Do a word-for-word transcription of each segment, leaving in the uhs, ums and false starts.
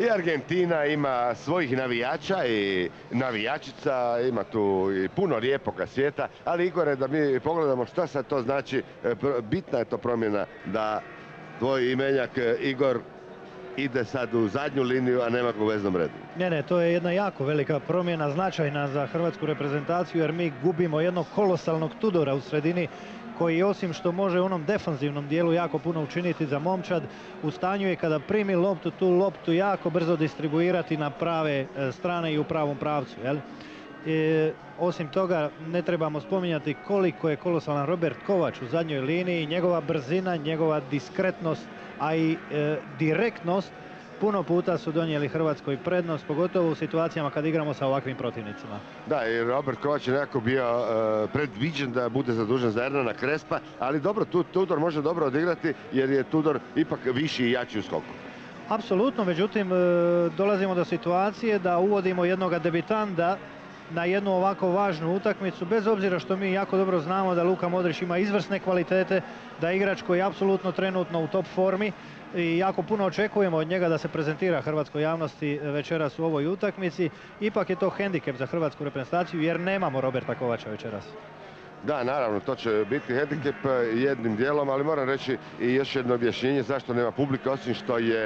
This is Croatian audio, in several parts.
I Argentina ima svojih navijača i navijačica, ima tu i puno lijepoga svijeta, ali Igore, da mi pogledamo šta sad to znači, bitna je to promjena da tvoj imenjak Igor ide sad u zadnju liniju, a nema ga u veznom redu. Ne, ne, to je jedna jako velika promjena, značajna za hrvatsku reprezentaciju, jer mi gubimo jednog kolosalnog Tudora u sredini, koji osim što može u onom defanzivnom dijelu jako puno učiniti za momčad, u stanju je kada primi loptu, tu loptu jako brzo distribuirati na prave strane i u pravom pravcu. Jel? E, osim toga, ne trebamo spominjati koliko je kolosalan Robert Kovač u zadnjoj liniji, njegova brzina, njegova diskretnost, a i e, direktnost puno puta su donijeli Hrvatskoj prednost, pogotovo u situacijama kad igramo sa ovakvim protivnicima. Da, i Robert Kovač je nekako bio uh, predviđen da bude zadužen za Ernana Krespa, ali dobro, tu Tudor može dobro odigrati jer je Tudor ipak viši i jači u skoku. Apsolutno, međutim, dolazimo do situacije da uvodimo jednoga debitanta na jednu ovako važnu utakmicu, bez obzira što mi jako dobro znamo da Luka Modrić ima izvrsne kvalitete, da je igrač koji je apsolutno trenutno u top formi i jako puno očekujemo od njega da se prezentira hrvatskoj javnosti večeras u ovoj utakmici. Ipak je to hendikep za hrvatsku reprezentaciju jer nemamo Roberta Kovača večeras. Da, naravno, to će biti hendikep jednim dijelom, ali moram reći i još jedno objašnjenje zašto nema publike, osim što je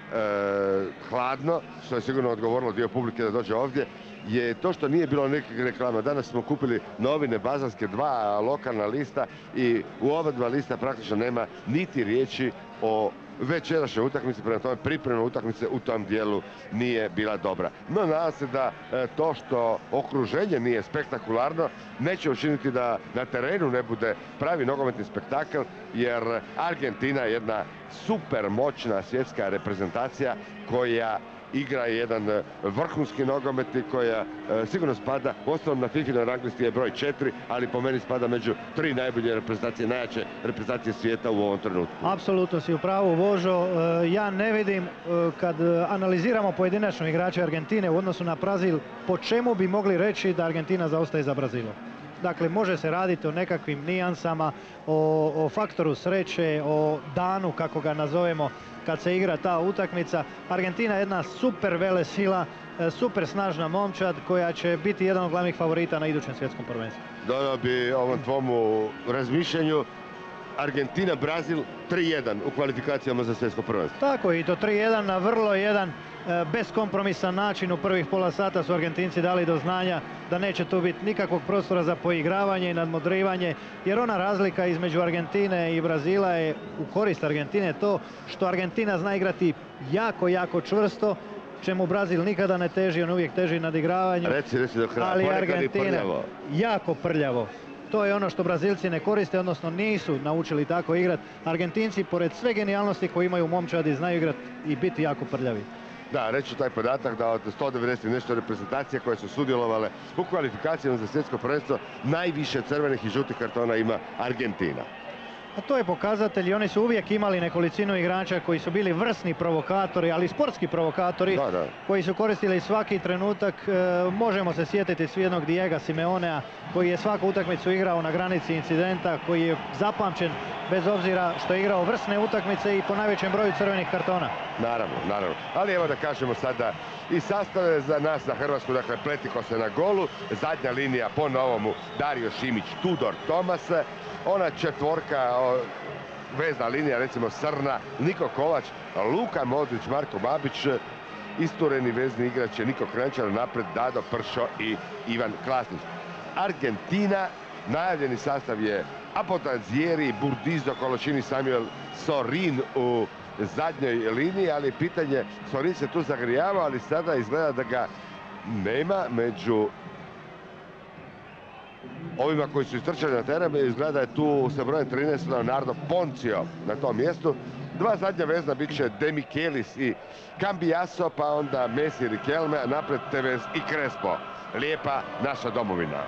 E, hladno, što je sigurno odgovorilo dio publike da dođe ovdje, je to što nije bilo nekih reklama. Danas smo kupili novine Bazarske dva, lokalna lista, i u ova dva lista praktično nema niti riječi o večerašnjoj utakmici, prema tome pripremna utakmice u tom dijelu nije bila dobra. No, nadam se da e, to što okruženje nije spektakularno neće učiniti da na terenu ne bude pravi nogometni spektakl, jer Argentina je jedna super moćna svjetska reprezentacija koja igra jedan vrhunski nogomet i koja e, sigurno spada, uostalom na FIFA-noj rang listi je broj četiri, ali po meni spada među tri najbolje reprezentacije, najjače reprezentacije svijeta u ovom trenutku. Apsolutno si u pravu, Božo. E, ja ne vidim, e, kad analiziramo pojedinačno igrače Argentine u odnosu na Brazil, po čemu bi mogli reći da Argentina zaostaje za Brazilom. Dakle, može se raditi o nekakvim nijansama, o, o faktoru sreće, o danu, kako ga nazovemo, kad se igra ta utakmica. Argentina je jedna super vele sila, super snažna momčad koja će biti jedan od glavnih favorita na idućem svjetskom prvenstvu. Dodao bi ovom tvomu razmišljanju Argentina, Brazil tri jedan u kvalifikacijama za svjetsko prvenstvo. Tako, i to tri jedan na vrlo jedan beskompromisan način. U prvih pola sata su Argentinci dali do znanja da neće tu biti nikakvog prostora za poigravanje i nadmudrivanje, jer ona razlika između Argentine i Brazila je u korist Argentine to što Argentina zna igrati jako, jako čvrsto, čemu Brazil nikada ne teži, on uvijek teži nadigravanju, reci, reci do kraja. Ali Argentina jako prljavo. To je ono što Brazilci ne koriste, odnosno nisu naučili tako igrati. Argentinci, pored sve genijalnosti koje imaju u momčadi, znaju igrati i biti jako prljavi. Da, reći taj podatak da od sto devedeset nešto reprezentacije koje su sudjelovale u kvalifikacijama za svjetsko prvenstvo, najviše crvenih i žutih kartona ima Argentina. A to je pokazatelj i oni su uvijek imali nekolicinu igrača koji su bili vrsni provokatori, ali sportski provokatori, da, da. koji su koristili svaki trenutak. E, možemo se sjetiti svi jednog Diega Simeonea koji je svaku utakmicu igrao na granici incidenta, koji je zapamćen bez obzira što je igrao vrsne utakmice i po najvećem broju crvenih kartona. Naravno, naravno. Ali evo da kažemo sada i sastave za nas na Hrvatsku, dakle Pletiko se na golu, zadnja linija po novomu Dario Šimić, Tudor, Tomas, ona četvorka, vezna linija, recimo Srna, Niko Kovač, Luka Modrić, Marko Babić, istureni vezni igrač je Niko Kranjčar, napred Dado Pršo i Ivan Klasnić. Argentina, najavljeni sastav je Apotanzieri, Burdizo, Koločini, Samuel Sorin u zadnjoj liniji, ali pitanje, Sorin se tu zagrijavao, ali sada izgleda da ga nema među ovima koji su istrčali na teren. Izgleda da je tu sa brojem trinaest Leonardo Poncio na tom mjestu. Dva zadnja vezna bit će De Michelis i Cambiaso, pa onda Messi i Riquelme, a napred Tevez i Crespo. Lijepa naša domovina.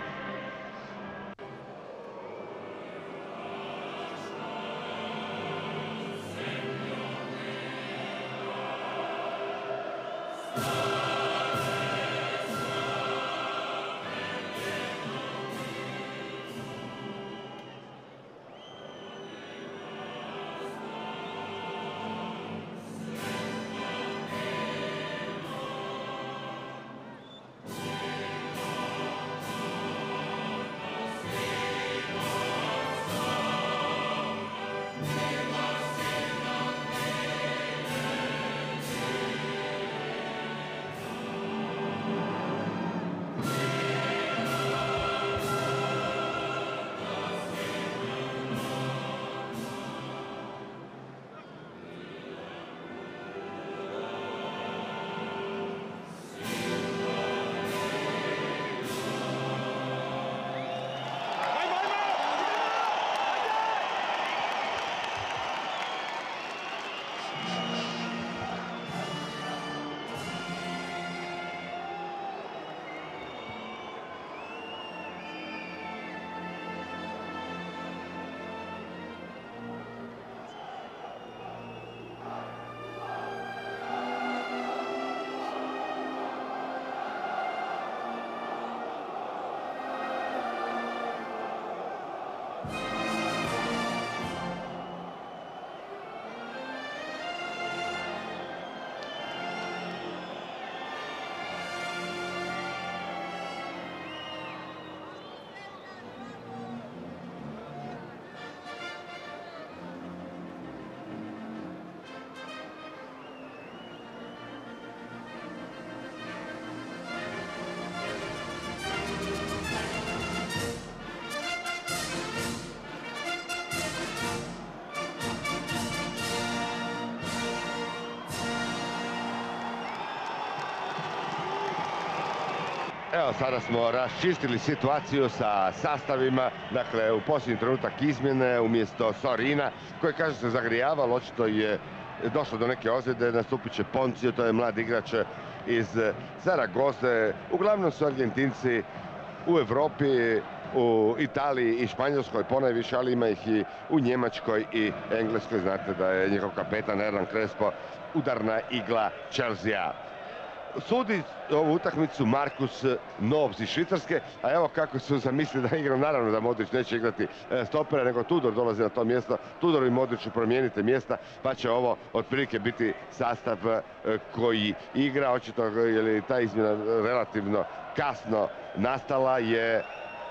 Evo, sada smo raščistili situaciju sa sastavima, dakle u posljednji trenutak izmjene umjesto Sorina, koji kaže se zagrijavalo, očito je došlo do neke ozljede, nastupit će Poncio, to je mlad igrač iz Zaragoze. Uglavnom su Argentinci u Europi, u Italiji i Španjolskoj ponajviše, ali ima ih i u Njemačkoj i Engleskoj. Znate da je njihov kapetan Hernan Crespo udarna igla Chelsea. Sudi ovu utakmicu Markus Nobs iz Švicarske, a evo kako su zamislili da igram, naravno da Modrić neće igrati stopera, nego Tudor dolazi na to mjesto. Tudor i Modriću promijenite mjesta, pa će ovo otprilike biti sastav koji igra. Očito je ta izmjena relativno kasno nastala, je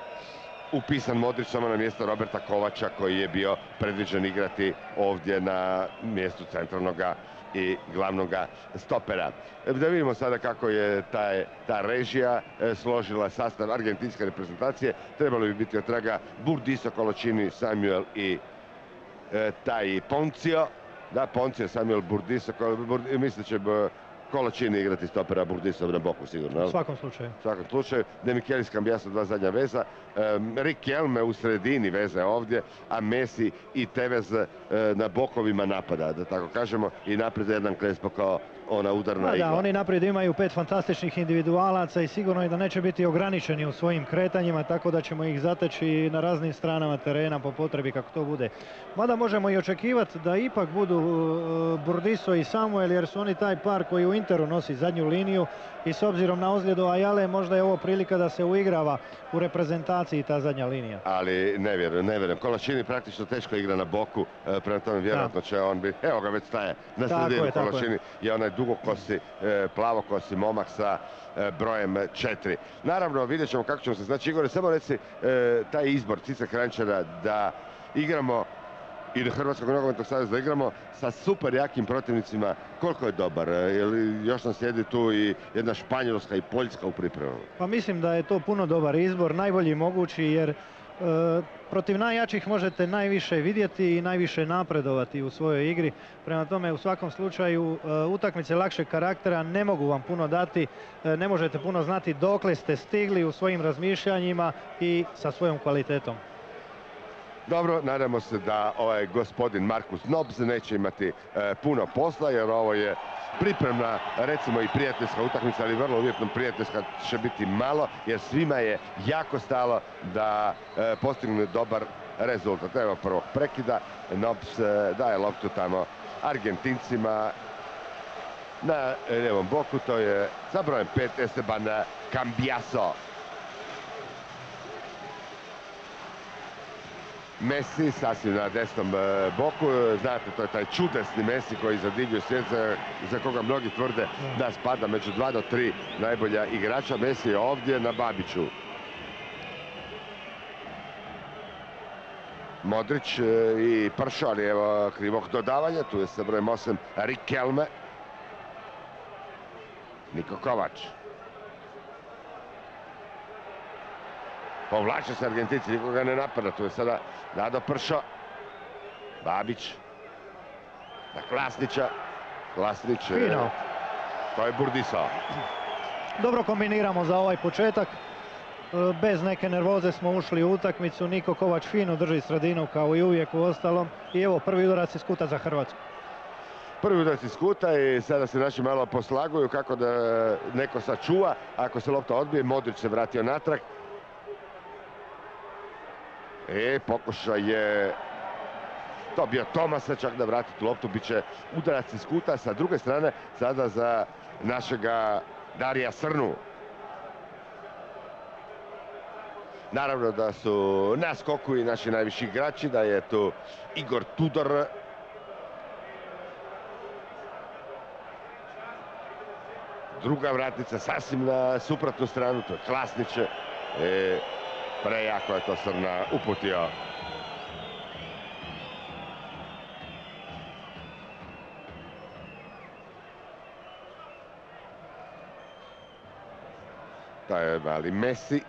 upisan Modrić samo na mjesto Roberta Kovača, koji je bio predviđen igrati ovdje na mjestu centralnoga i glavnoga stopera. Da vidimo sada kako je taj, ta režija e, složila sastav argentinske reprezentacije. Trebalo bi biti od traga Burdisso, Coloccini, Samuel i e, taj Poncio. Da, Poncio, Samuel, Burdisso, Burdisso mislim da će Coloccini igrati stopera, Burdisso na boku sigurno. U svakom slučaju. U svakom slučaju. De Michelis, Cambiaso, dva zadnja veza. E, Riquelme u sredini veze ovdje, a Messi i Tevez e, na bokovima napada, da tako kažemo, i naprijed Hernan Crespo kao ona udarna da, igla. Da, oni naprijed imaju pet fantastičnih individualaca i sigurno je da neće biti ograničeni u svojim kretanjima, tako da ćemo ih zateći na raznim stranama terena po potrebi kako to bude. Mada možemo i očekivati da ipak budu uh, Burdisso i Samuel, jer su oni taj par koji u Interu nosi zadnju liniju i s obzirom na ozljedu Ajale možda je ovo prilika da se uigrava u reprezentaciji ta zadnja linija. Ali ne vjerujem, ne vjerujem. Coloccini praktično teško igra na boku, e, prema tome vjerojatno će on biti, evo ga već staje na sredinu. Coloccini je onaj dugokosi, e, plavokosi momak sa e, brojem četiri. Naravno, vidjet ćemo kako ćemo se, znači Igore, samo reci e, taj izbor Cice Kranjčara da igramo i do Hrvatskog nogometnog saveza da igramo sa super jakim protivnicima, koliko je dobar? Jer još nam slijedi tu i jedna Španjolska i Poljska u pripremu. Pa mislim da je to puno dobar izbor, najbolji mogući, jer e, protiv najjačih možete najviše vidjeti i najviše napredovati u svojoj igri. Prema tome, u svakom slučaju e, utakmice lakšeg karaktera ne mogu vam puno dati, e, ne možete puno znati dokle ste stigli u svojim razmišljanjima i sa svojom kvalitetom. Dobro, nadamo se da ovaj gospodin Markus Nobs neće imati e, puno posla, jer ovo je pripremna, recimo i prijateljska utakmica, ali vrlo uvjetno prijateljska će biti malo, jer svima je jako stalo da e, postigne dobar rezultat. Evo prvog prekida, Nobs e, daje loptu tamo Argentincima na lijevom boku, to je za brojem pet Esteban Cambiaso. Messi sasvim na desnom boku, znate, to je taj čudesni Messi koji zadivljuje svijet, za koga mnogi tvrde da spada među dva do tri najbolja igrača. Messi je ovdje na Babiću. Modrić i Pršo, ali evo krivog dodavanja, tu je sa brojem osam Riquelme. Niko Kovač. Povlače se Argentinci, nikoga ne napada, tu je sada Dado Pršo. Babić. Na Klasnića. Klasnić. Fino. To je Burdisso. Dobro kombiniramo za ovaj početak. Bez neke nervoze smo ušli u utakmicu. Niko Kovač fino drži sredinu kao i uvijek u ostalom. I evo prvi udarac iz kuta za Hrvatsku. Prvi udarac iz kuta i sada se naši malo poslaguju kako da neko sačuva. Ako se lopta odbije, Modrić se vratio natrag. E, pokušaj je to bio Tomasa čak da vrati tu loptu, bit će udarac iz kuta. Sa druge strane sada za našega Darija Srnu. Naravno da su na skoku i naši najviši igrači, da je tu Igor Tudor. Druga vratnica sasvim na suprotnu stranu, to je Klasnić. E, prejako je to Srna uputio. To je mali Messi.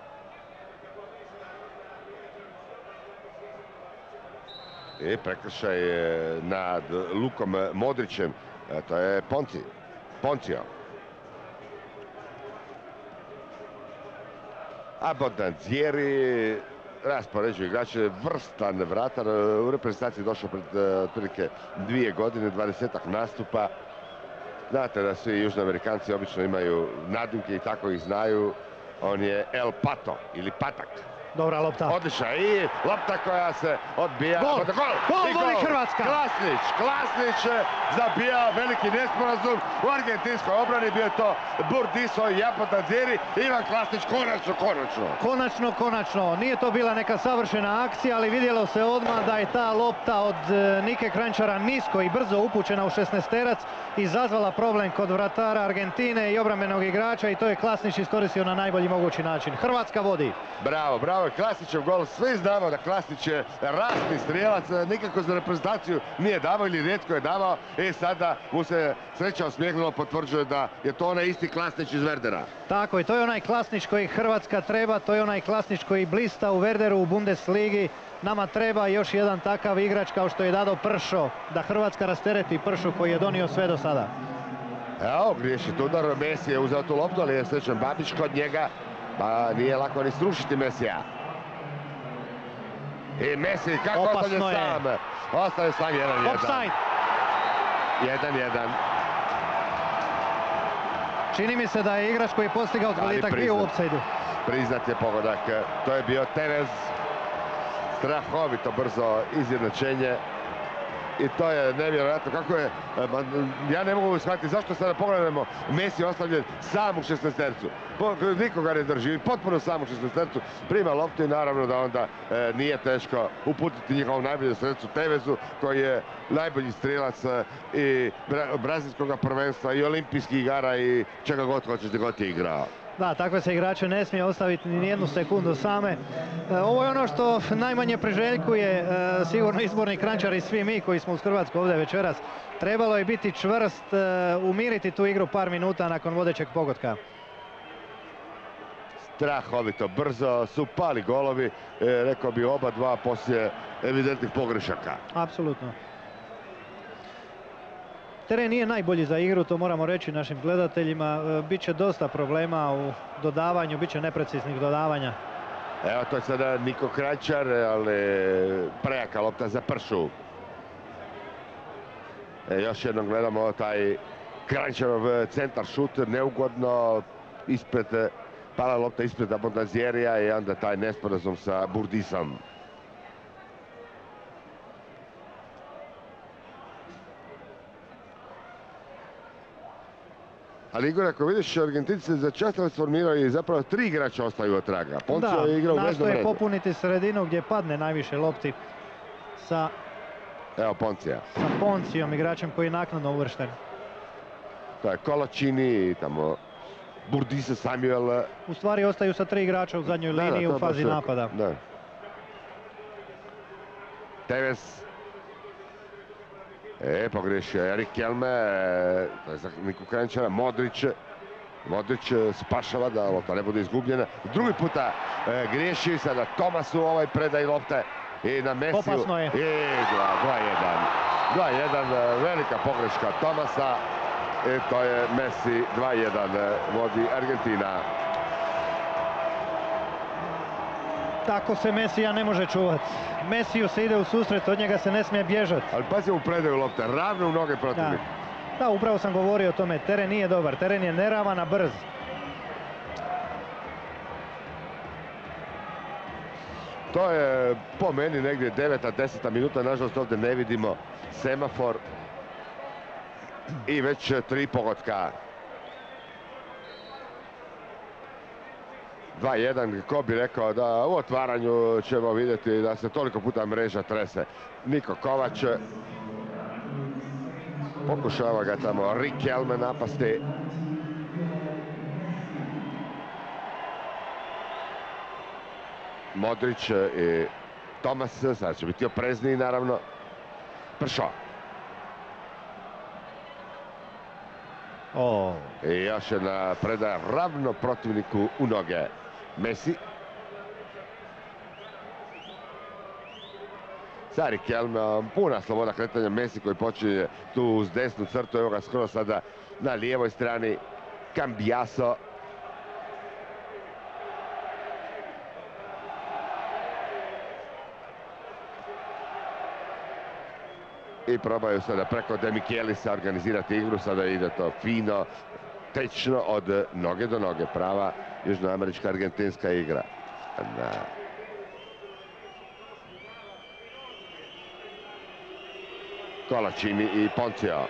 I prekršaj nad Lukom Modrićem. To je Ponci. Poncio. Abondanzieri raspoređuje igrače, vrstan vratar, u reprezentaciji došao pred otprilike dvije godine, dvadesetak nastupa. Znate da svi južnoamerikanci obično imaju nadimke i tako ih znaju. On je El Pato ili Patak. Dobra lopta. Odlična i lopta koja se odbija. Gol! Gol! Gol I vodi Hrvatska! Klasnić! Klasnić zabija veliki nesporazum u argentinskoj obrani. Bio je to Burdiso i Abondanzieri. Ivan Klasnić konačno, konačno. Konačno, konačno. Nije to bila neka savršena akcija, ali vidjelo se odmah da je ta lopta od Nike Kranjčara nisko i brzo upućena u šesnaesterac, izazvala problem kod vratara Argentine i obrambenog igrača i to je Klasnić iskoristio na najbolji mogući način. Hrvatska vodi. Bravo, bravo. Klasnićev gol. Svi znamo da Klasnić je rasni strijelac, nikako za reprezentaciju nije davao ili rijetko je davao i sada mu se sreća osmijehnula, potvrđuje da je to onaj isti Klasnić iz Werdera. Tako i to je onaj Klasnić koji Hrvatska treba, to je onaj Klasnić koji blista u Werderu u Bundesligi. Nama treba još jedan takav igrač kao što je Dado Pršo, da Hrvatska rastereti Pršu koji je donio sve do sada. Evo, griješi udar, Messi je uzeo tu loptu, ali je srećan Babić kod njega, pa nije lako ni srušiti Messija. I Messi, kako ostaje sam? Ostaje sam jedan jedan. Offside. jedan jedan. Čini mi se da je igrač koji je postigao golitak bio u offside-u. Priznat je pogodak. To je bio Tevez. Strahovito brzo izjednačenje. I to je nevjerojatno kako je, ja ne mogu shvatiti zašto sada pogledamo Messi ostavljen sam u šesnaestercu. Nikoga ne drži, potpuno sam u šesnaestercu, prima loptu i naravno da onda e, nije teško uputiti njihovom najboljem sredcu Tevezu koji je najbolji strijelac e, i bra, brazilskog prvenstva i olimpijskih igara i čega god hoćeš da god je igrao. Da, takve se igrače ne smije ostaviti ni jednu sekundu same. E, ovo je ono što najmanje priželjkuje e, sigurno izborni Kranjčar i svi mi koji smo uz Hrvatsku ovdje večeras. Trebalo je biti čvrst, e, umiriti tu igru par minuta nakon vodećeg pogotka. Strahovito brzo su pali golovi, e, rekao bi oba dva poslije evidentnih pogrešaka. Apsolutno. Teren nije najbolji za igru, to moramo reći našim gledateljima. Biće dosta problema u dodavanju, biće nepreciznih dodavanja. Evo to je sada Niko Kranjčar, ali prejaka lopta za Pršu. E, još jednom gledamo taj Kranjčarov centar šut, neugodno ispred, pala lopta ispred Abondazierija i onda taj nesporazum sa Burdisom. Ali Igor, ako vidiš, Argentinci za čas transformiraju i zapravo tri igrača ostaju od traga. Poncio je igrao u veznom redu. Da, nastoje popuniti sredinu gdje padne najviše lopti sa... Evo Poncija. Sa Poncijom, igračem koji je naknadno uvršten. To je Kolačini, tamo Burdisa, Samuel. U stvari ostaju sa tri igrača u zadnjoj da, liniji da, u fazi baš, napada. Da. Tevez. E, pogriješio je Riquelme, to je za Niku Kranjčara, Modrić. Modrić spašava da lopta ne bude izgubljena. Drugi puta e, griješi sada Tomasu ovaj predaj lopte i na Messiju. Opasno je. I dva jedan. dva jedan, velika pogreška Tomasa. I to je Messi, dva jedan, vodi Argentina. Tako se Messija ne može čuvati. Messiju se ide u susret, od njega se ne smije bježati. Ali pazi u predaju lopte, ravno u noge protivnika. Da. da, upravo sam govorio o tome, teren nije dobar, teren je neravan, a brz. To je po meni negdje deveta, deseta minuta, nažalost ovdje ne vidimo semafor. I već tri pogotka. dva jedan, ko bi rekao da u otvaranju ćemo vidjeti da se toliko puta mreža trese. Niko Kovač. Pokušava ga tamo Riquelme napasti. Modrić i Tomas, sad će biti oprezniji naravno. Pršo. Oh. I još jedna predaja ravno protivniku u noge. Messi. Sa Riquelme, puna sloboda kretanja. Messi koji počinje tu uz desnu crtu, evo ga skoro sada na lijevoj strani. Cambiaso. I probaju sada preko De Michelis organizirati igru, sada ide to fino, tečno od noge do noge, prava južnoamerička argentinska igra. Da. Colaccini i Ponzio.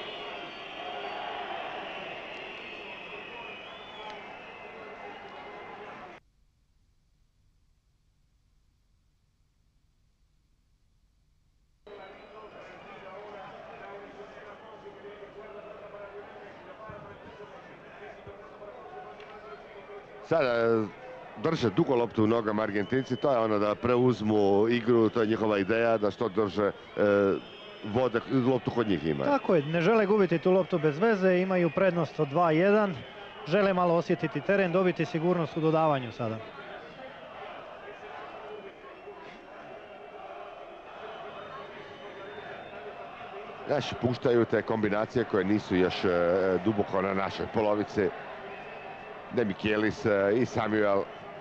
Sada drže dugo loptu u nogama Argentinci, to je ono da preuzmu igru, to je njihova ideja, da što drže e, vode, loptu kod njih ima. Tako je, ne žele gubiti tu loptu bez veze, imaju prednost od dva jedan, žele malo osjetiti teren, dobiti sigurnost u dodavanju sada. Naši puštaju te kombinacije koje nisu još e, duboko na našoj polovici. De Michelis i Samuel.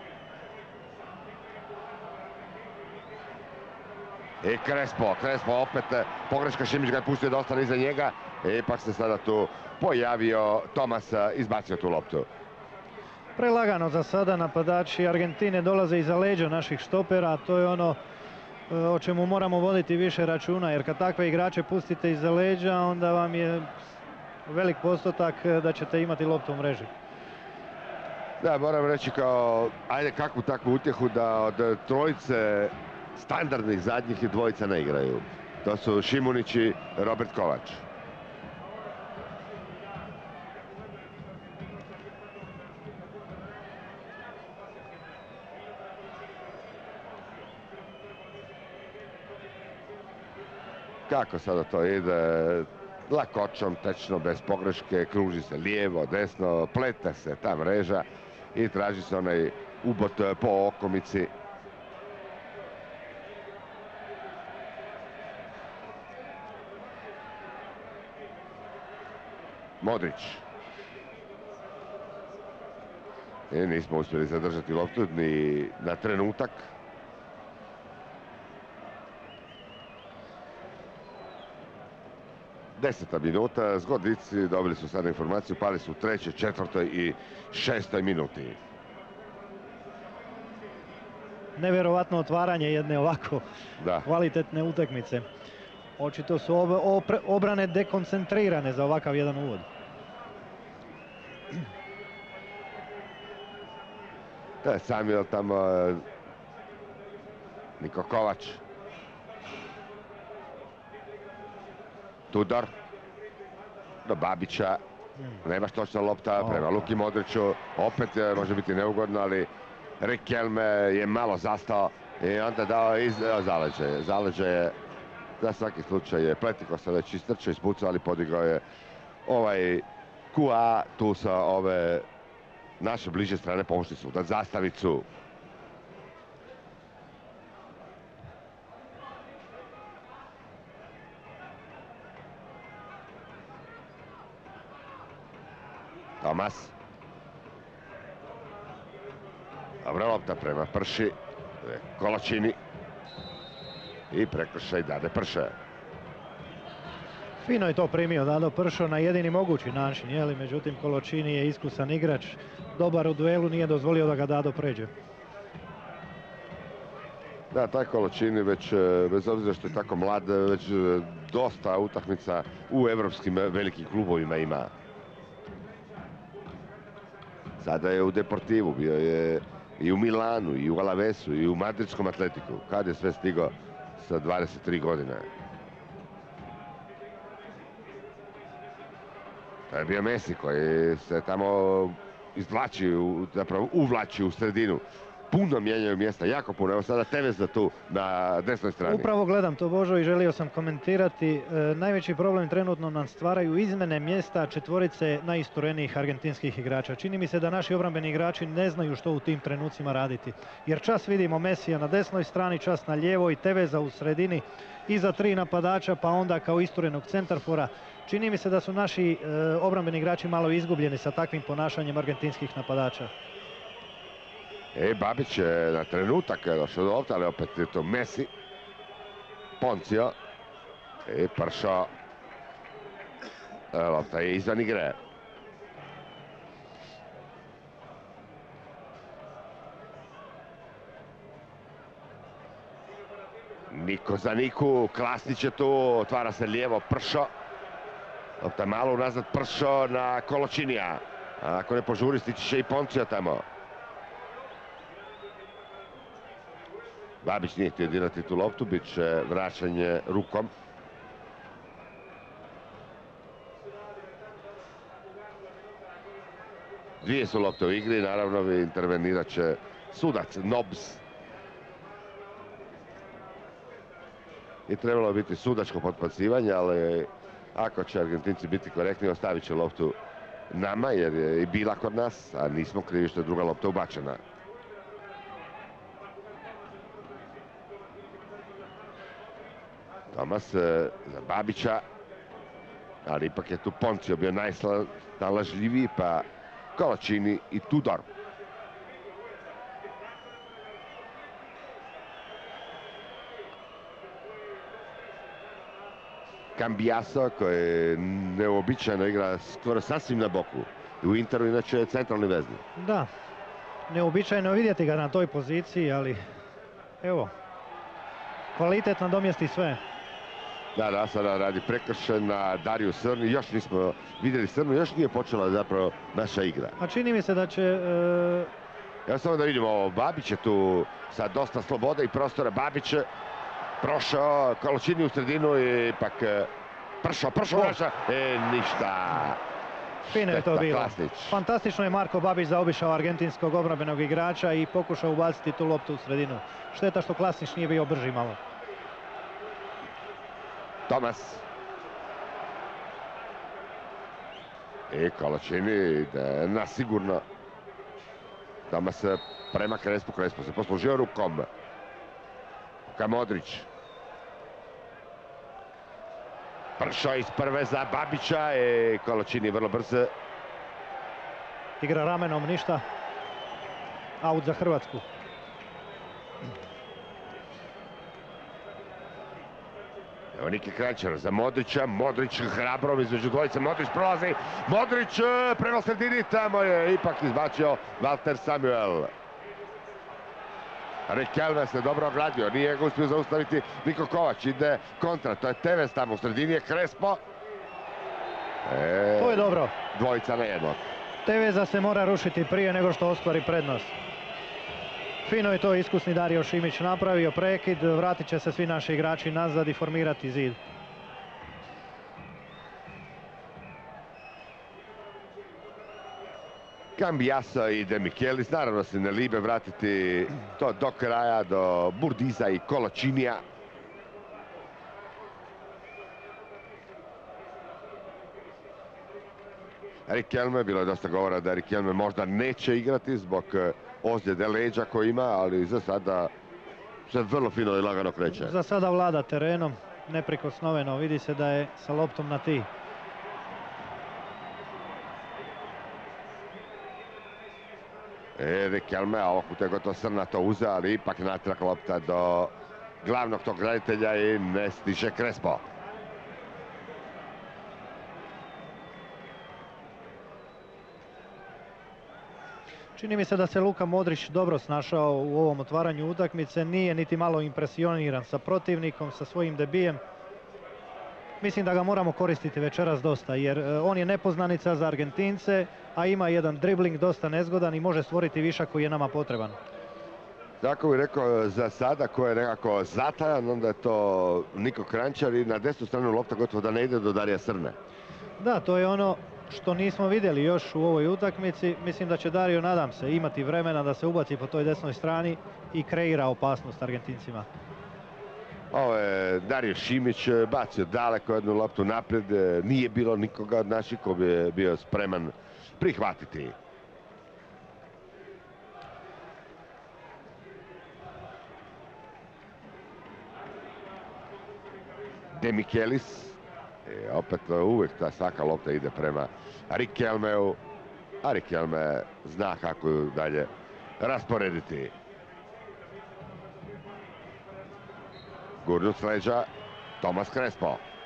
I Crespo, Crespo opet pogreška, Šimić ga je pustio da ostane iza njega. Ipak se sada tu pojavio Tomas, izbacio tu loptu. Prelagano za sada, napadači Argentine dolaze iza leđa naših štopera, a to je ono o čemu moramo voditi više računa, jer kad takve igrače pustite iza leđa, onda vam je velik postotak da ćete imati loptu u mreži. Da, moram reći kao, ajde kakvu takvu utjehu da od trojice standardnih zadnjih i dvojica ne igraju. To su Šimunić i Robert Kovač. Kako sada to ide? Lakoćom, tečno, bez pogreške, kruži se lijevo, desno, pleta se ta mreža i traži se onaj ubot po okomici. Modrić. I nismo uspjeli zadržati loptu ni na trenutak. Deseta minuta, zgodnici dobili su sada informaciju, pali su u trećoj, četvrtoj i šestoj minuti. Nevjerovatno otvaranje jedne ovako Da. kvalitetne utakmice. Očito su ob opre obrane dekoncentrirane za ovakav jedan uvod. To je Samuel tamo, Niko Kovač. Tudor do Babića, nemaš točno lopta prema Luki Modriću, opet je, može biti neugodno, ali Riquelme je malo zastao i onda dao iz zaleđe. Zaleđe je, za svaki slučaj je Pletiko se već istrčao, ispucao, ali podigao je ovaj Q A tu sa ove naše bliže strane pomoćni sudac zastavicu. Tomas. Dobra lopta prema Prši. Colaccini. I prekršaj Dade Prše. Fino je to primio Dado Pršo na jedini mogući način, jeli? Međutim, Colaccini je iskusan igrač, dobar u duelu, nije dozvolio da ga Dado pređe. Da, taj Colaccini već, bez obzira što je tako mlad, već dosta utakmica u evropskim velikim klubovima ima. Sada je u Deportivu, bio je i u Milanu, i u Alavesu, i u Madridskom Atletiku. Kad je sve stigao sa dvadeset tri godine. To je bio Messi koji se tamo izvlači, zapravo uvlači u sredinu. Puno mijenjaju mjesta, jako puno. Evo sada Tevez da tu na desnoj strani. Upravo gledam to, Božo, i želio sam komentirati. E, najveći problem trenutno nam stvaraju izmjene mjesta četvorice najisturenijih argentinskih igrača. Čini mi se da naši obrambeni igrači ne znaju što u tim trenucima raditi. Jer čas vidimo Messija na desnoj strani, čas na lijevoj, Teveza u sredini, iza tri napadača, pa onda kao isturenog centarfora. Čini mi se da su naši e, obrambeni igrači malo izgubljeni sa takvim ponašanjem argentinskih napadača. E, Babić je na trenutak došao do lopte, ali opet je to Messi. Ponzio. I Pršo. Lopta je izvan igre. Niko za Niku, Klasnić je tu, otvara se lijevo Pršo. Lopta je malo unazad Pršo na Koločinija. Ako ne požuri, stići će i Poncija tamo. Babić nije htio dirati tu loptu, bit će vraćanje rukom. Dvije su lopte u igri, naravno intervenirat će sudac Nobs. I trebalo biti sudačko potpacivanje, ali ako će Argentinci biti korektni, ostavit će loptu nama, jer je i bila kod nas, a nismo krivi što je druga lopta ubačena. Tomas za Babića, ali ipak je tu Poncio bio najsnalažljiviji, pa Koločini i Tudor. Cambiaso koji neuobičajeno igra skoro sasvim na boku. U Interu inače je centralni vezni. Da, neuobičajeno vidjeti ga na toj poziciji, ali evo, kvalitet nadomjesti sve. Da, da, sada radi prekršaj na Dariju Srni. Još nismo vidjeli Srnu, još nije počela zapravo naša igra. A čini mi se da će... E... Ja samo da vidimo ovo, Babić je tu sa dosta slobode i prostora. Babić prošao, Koločini u sredinu i ipak Pršo, Pršo vraća. E, ništa. Fino je to bilo. Klasnić. Fantastično je Marko Babić zaobišao argentinskog obrambenog igrača i pokušao ubaciti tu loptu u sredinu. Šteta što Klasnić nije bio brži malo. Tomas. I Koločini ide na sigurno. Tomas prema Krespu, Krespu se poslužio rukom. Luka Modrić. Pršo iz prve za Babića i Koločini vrlo brzo. Igra ramenom, ništa. Aut za Hrvatsku. Evo Niki Kranjčar za Modrića, Modrić hrabrom između dvojice, Modrić prolazi, Modrić prema sredini, tamo je ipak izbačio Walter Samuel. Riquelme se dobro ogradio, nije ga uspio zaustaviti Niko Kovač, ide kontra, to je Tevez tamo u sredini, je Crespo. E, to je dobro. Dvojica na jednog. Teveza se mora rušiti prije nego što ostvari prednost. Fino je to iskusni Dario Šimić napravio, prekid, vratit će se svi naši igrači nazad i formirati zid. Cambiaso i De Michelis, naravno se ne libe vratiti to do kraja, do Burdiza i Koločinija. Riquelme, bilo je dosta govora da Riquelme možda neće igrati zbog ozljede leđa koji ima, ali za sada se vrlo fino i lagano kreće. Za sada vlada terenom, neprikosnoveno, vidi se da je sa loptom na ti. E, Riquelme, ovog puta je gotovo Srna to uzeo, ali ipak natrag lopta do glavnog tog graditelja i ne stiže Crespo. Čini mi se da se Luka Modrić dobro snašao u ovom otvaranju utakmice, nije niti malo impresioniran sa protivnikom, sa svojim debijem. Mislim da ga moramo koristiti večeras dosta, jer on je nepoznanica za Argentince, a ima jedan dribling dosta nezgodan i može stvoriti višak koji je nama potreban. Tako bih rekao, za sada ko je nekako zatajan, onda je to Niko Kranjčar i na desnu stranu lopta gotovo da ne ide do Darija Srne. Da, to je ono što nismo vidjeli još u ovoj utakmici. Mislim da će Dario, nadam se, imati vremena da se ubaci po toj desnoj strani i kreira opasnost Argentincima. Ovo je Dario Šimić bacio daleko jednu loptu naprijed, nije bilo nikoga od naših ko bi bio spreman prihvatiti. De Michelis, i opet uvijek ta svaka lopta ide prema Riquelmeu, a Riquelme zna kako ju dalje rasporediti. Gurnut s leđa, Tomas Crespo.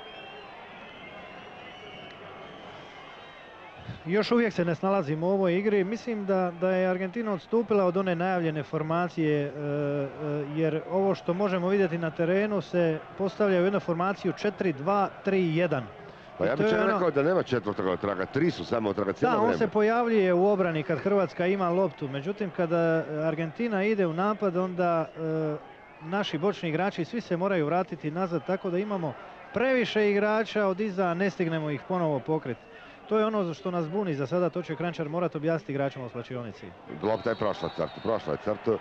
još uvijek se ne snalazimo u ovoj igri. Mislim da, da je Argentina odstupila od one najavljene formacije, e, e, jer ovo što možemo vidjeti na terenu se postavlja u jednu formaciju četiri dva tri jedan. Pa ja bih čak ono... rekao da nema četvrtog traga, tri su samo traga cijelo vrijeme. Da, on vreme. se pojavljuje u obrani kad Hrvatska ima loptu, međutim kada Argentina ide u napad, onda e, naši bočni igrači svi se moraju vratiti nazad, tako da imamo previše igrača od iza, ne stignemo ih ponovo pokriti. To je ono što nas buni za sada, to će Kranjčar morati objasniti igračima u slačionici. Lopta je prošla crtu, prošla je crtu.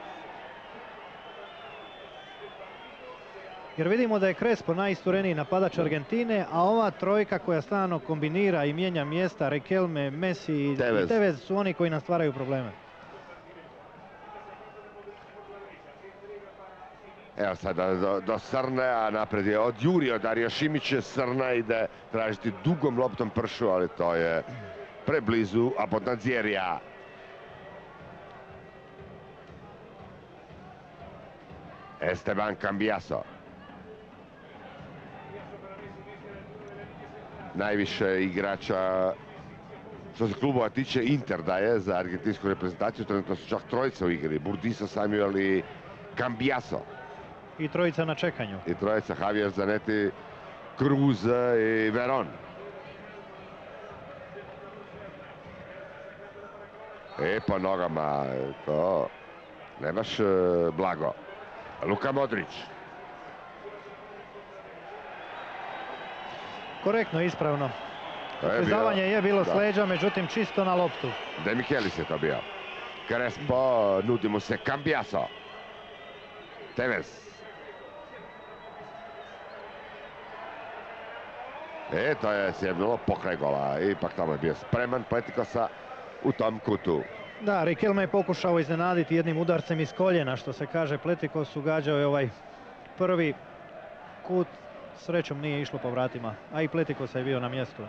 Jer vidimo da je Crespo najistureniji napadač Argentine, a ova trojka koja stalno kombinira i mijenja mjesta, Riquelme, Messi i Tevez. i Tevez su oni koji nam stvaraju probleme. Evo sada do, do Srne, a napred je odjurio Dario Šimić. Srna ide tražiti dugom loptom Pršu, ali to je preblizu Abondanzierija. Esteban Cambiaso. Najviše igrača što se klubova tiče Inter daje za argentinsku reprezentaciju. Trenutno su čak trojica u igri. Burdizo, Samuel i Cambiaso. I trojica na čekanju. I trojica, Javier Zanetti, Cruz i Veron. E po nogama, to ne baš blago. Luka Modrić. Korektno, ispravno. Je Izdavanje je bilo da. s leđa, međutim čisto na loptu. De Michelis je to bio. Crespo, nudi mu se Cambiaso. Tevez. E, to je sjebnulo pokraj gola. Ipak tamo je bio spreman Pletikosa u tom kutu. Da, Riquelme je pokušao iznenaditi jednim udarcem iz koljena, što se kaže. Pletikos ugađao je ovaj prvi kut. Srećom nije išlo po vratima, a i Pletikosa je bio na mjestu.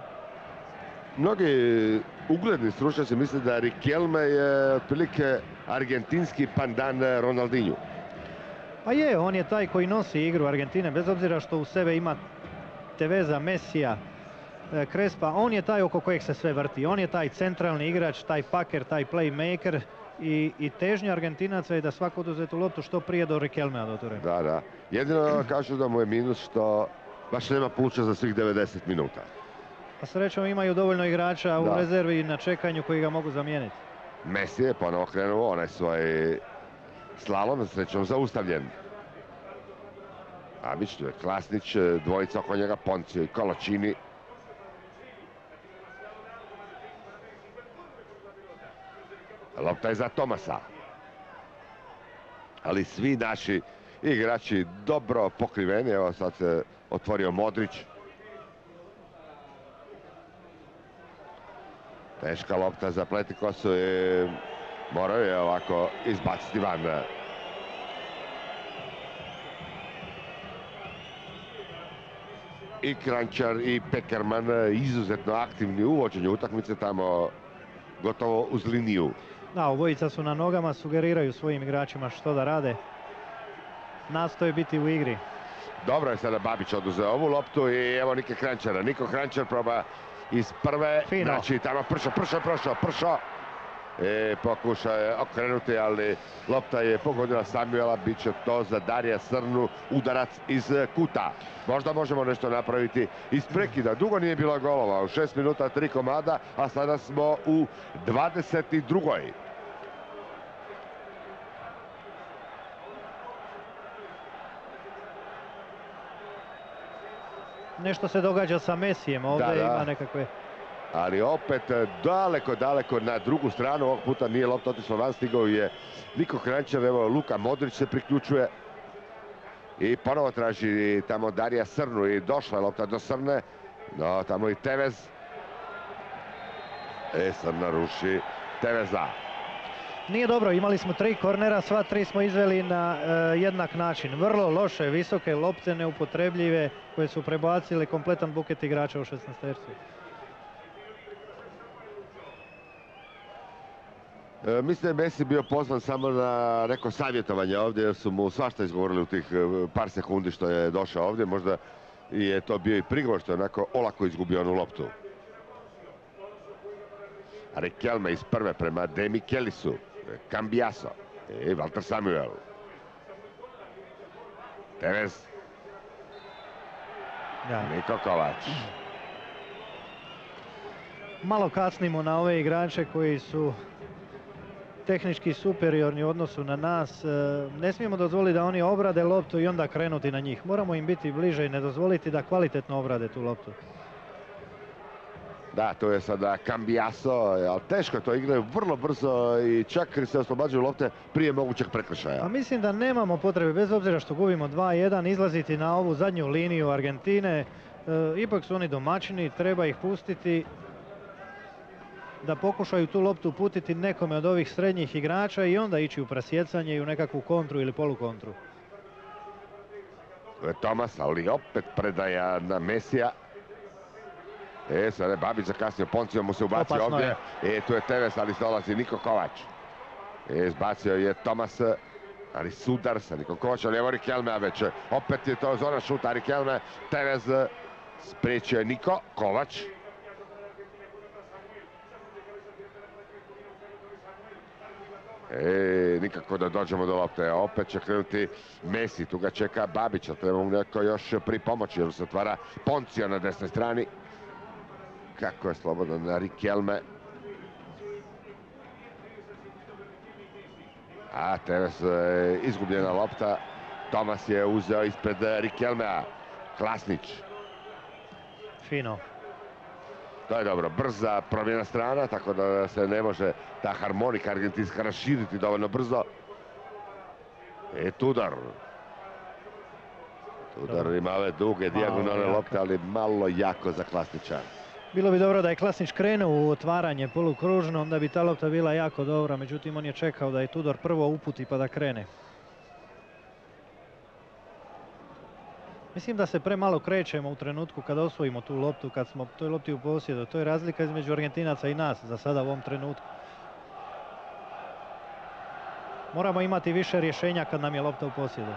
Mnogi ugledni stručnjaci misle da Riquelme je otprilike argentinski pandan Ronaldinho. Pa je, on je taj koji nosi igru Argentine, bez obzira što u sebe ima Teveza, Messija, Crespa, on je taj oko kojeg se sve vrti. On je taj centralni igrač, taj paker, taj playmaker i, i težnja Argentinaca je da svaku oduzetu loptu što prije do Riquelmea doture. Da, da. Jedino kažu da mu je minus što baš nema pluća za svih devedeset minuta. A srećom imaju dovoljno igrača u Da. rezervi na čekanju koji ga mogu zamijeniti. Messi je ponovo krenuo onaj svoj slalom, srećom zaustavljen. Amić, tu je Klasnić, dvojica oko njega, Poncio i Coloccini. Lopta je za Tomasa. Ali svi naši igrači dobro pokriveni. Evo sad se otvorio Modrić. Teška lopta za Pletikosu i morao je ovako izbaciti van. I Kranjčar i Pekerman izuzetno aktivni u uvođenju utakmice tamo gotovo uz liniju. Da, obojica su na nogama, sugeriraju svojim igračima što da rade. Nastoje biti u igri. Dobro je sada Babić oduzeo ovu loptu i evo Nike Kranjčara. Niko Kranjčar proba iz prve. Fino. Znači tamo Pršo, Pršo, Pršo, Pršo. E, pokuša je okrenuti, ali lopta je pogodila Samuela. Biće to za Darija Srnu, udarac iz kuta. Možda možemo nešto napraviti iz prekida. Dugo nije bilo golova, u šest minuta tri komada, a sada smo u dvadeset drugoj. Nešto se događa sa Messijem, ovdje Da, da. ima nekakve... Ali opet daleko, daleko na drugu stranu. Ovog puta nije lopta otišla van, stigao je Niko Kranjčar. Evo Luka Modrić se priključuje. I ponovo traži tamo Darija Srnu i došla je lopta do Srne. No, tamo i Tevez. E, Srna ruši Teveza. Nije dobro, imali smo tri kornera, sva tri smo izveli na e, jednak način. Vrlo loše, visoke lopte, neupotrebljive, koje su prebacili kompletan buket igrača u šesnaestercu. E, mislim da je Messi bio pozvan samo na neko savjetovanje ovdje, jer su mu svašta izgovorili u tih e, par sekundi što je došao ovdje. Možda je to bio i prigovor što je onako olako izgubio onu loptu. Riquelme iz prve prema De Michelisu. Cambiaso. I Walter Samuel. Tevez. Da. Niko Kovač. Malo kasnimo na ove igrače koji su tehnički superiorni u odnosu na nas. E, Ne smijemo dozvoliti da oni obrade loptu i onda krenuti na njih. Moramo im biti bliže i ne dozvoliti da kvalitetno obrade tu loptu. Da, to je sada Cambiaso, ali teško to igraju vrlo brzo i čak se oslobađaju lopte prije mogućeg prekršaja. A mislim da nemamo potrebe, bez obzira što gubimo dva jedan, izlaziti na ovu zadnju liniju Argentine. E, ipak su oni domaćini, treba ih pustiti da pokušaju tu loptu uputiti nekome od ovih srednjih igrača i onda ići u presjecanje i u nekakvu kontru ili polukontru. To je Tomas, ali opet predaja na Mesija. E, sada je Babić zakasnio, Poncio mu se ubacio Opasno ovdje. E, tu je Tevez, ali dolazi Niko Kovač. E, izbacio je Tomas, ali sudar sa Niko Kovač, ali evo Riquelme, a već opet je to zona šuta Riquelme. Tevez spriječio je Niko Kovač. E, nikako da dođemo do lopte, opet će krenuti Messi, tu ga čeka Babić, ali treba mu neko još pripomoći jer se otvara Poncio na desnoj strani. Kako je slobodan na Riquelme. A Tevez izgubljena lopta, Tomas je uzeo ispred Riquelmea. Klasnić. Fino. To je dobro, brza promjena strana, tako da se ne može ta harmonika argentinska raširiti dovoljno brzo. E, Tudor. Tudor ima ove duge dijagonalne lopte, ali malo jako za Klasnića. Bilo bi dobro da je Klasnić krenuo u otvaranje polukružno, onda bi ta lopta bila jako dobra, međutim on je čekao da je Tudor prvo uputi pa da krene. Mislim da se premalo krećemo u trenutku kada osvojimo tu loptu, kad smo toj lopti u posjedu. To je razlika između Argentinaca i nas za sada u ovom trenutku. Moramo imati više rješenja kad nam je lopta u posjedu.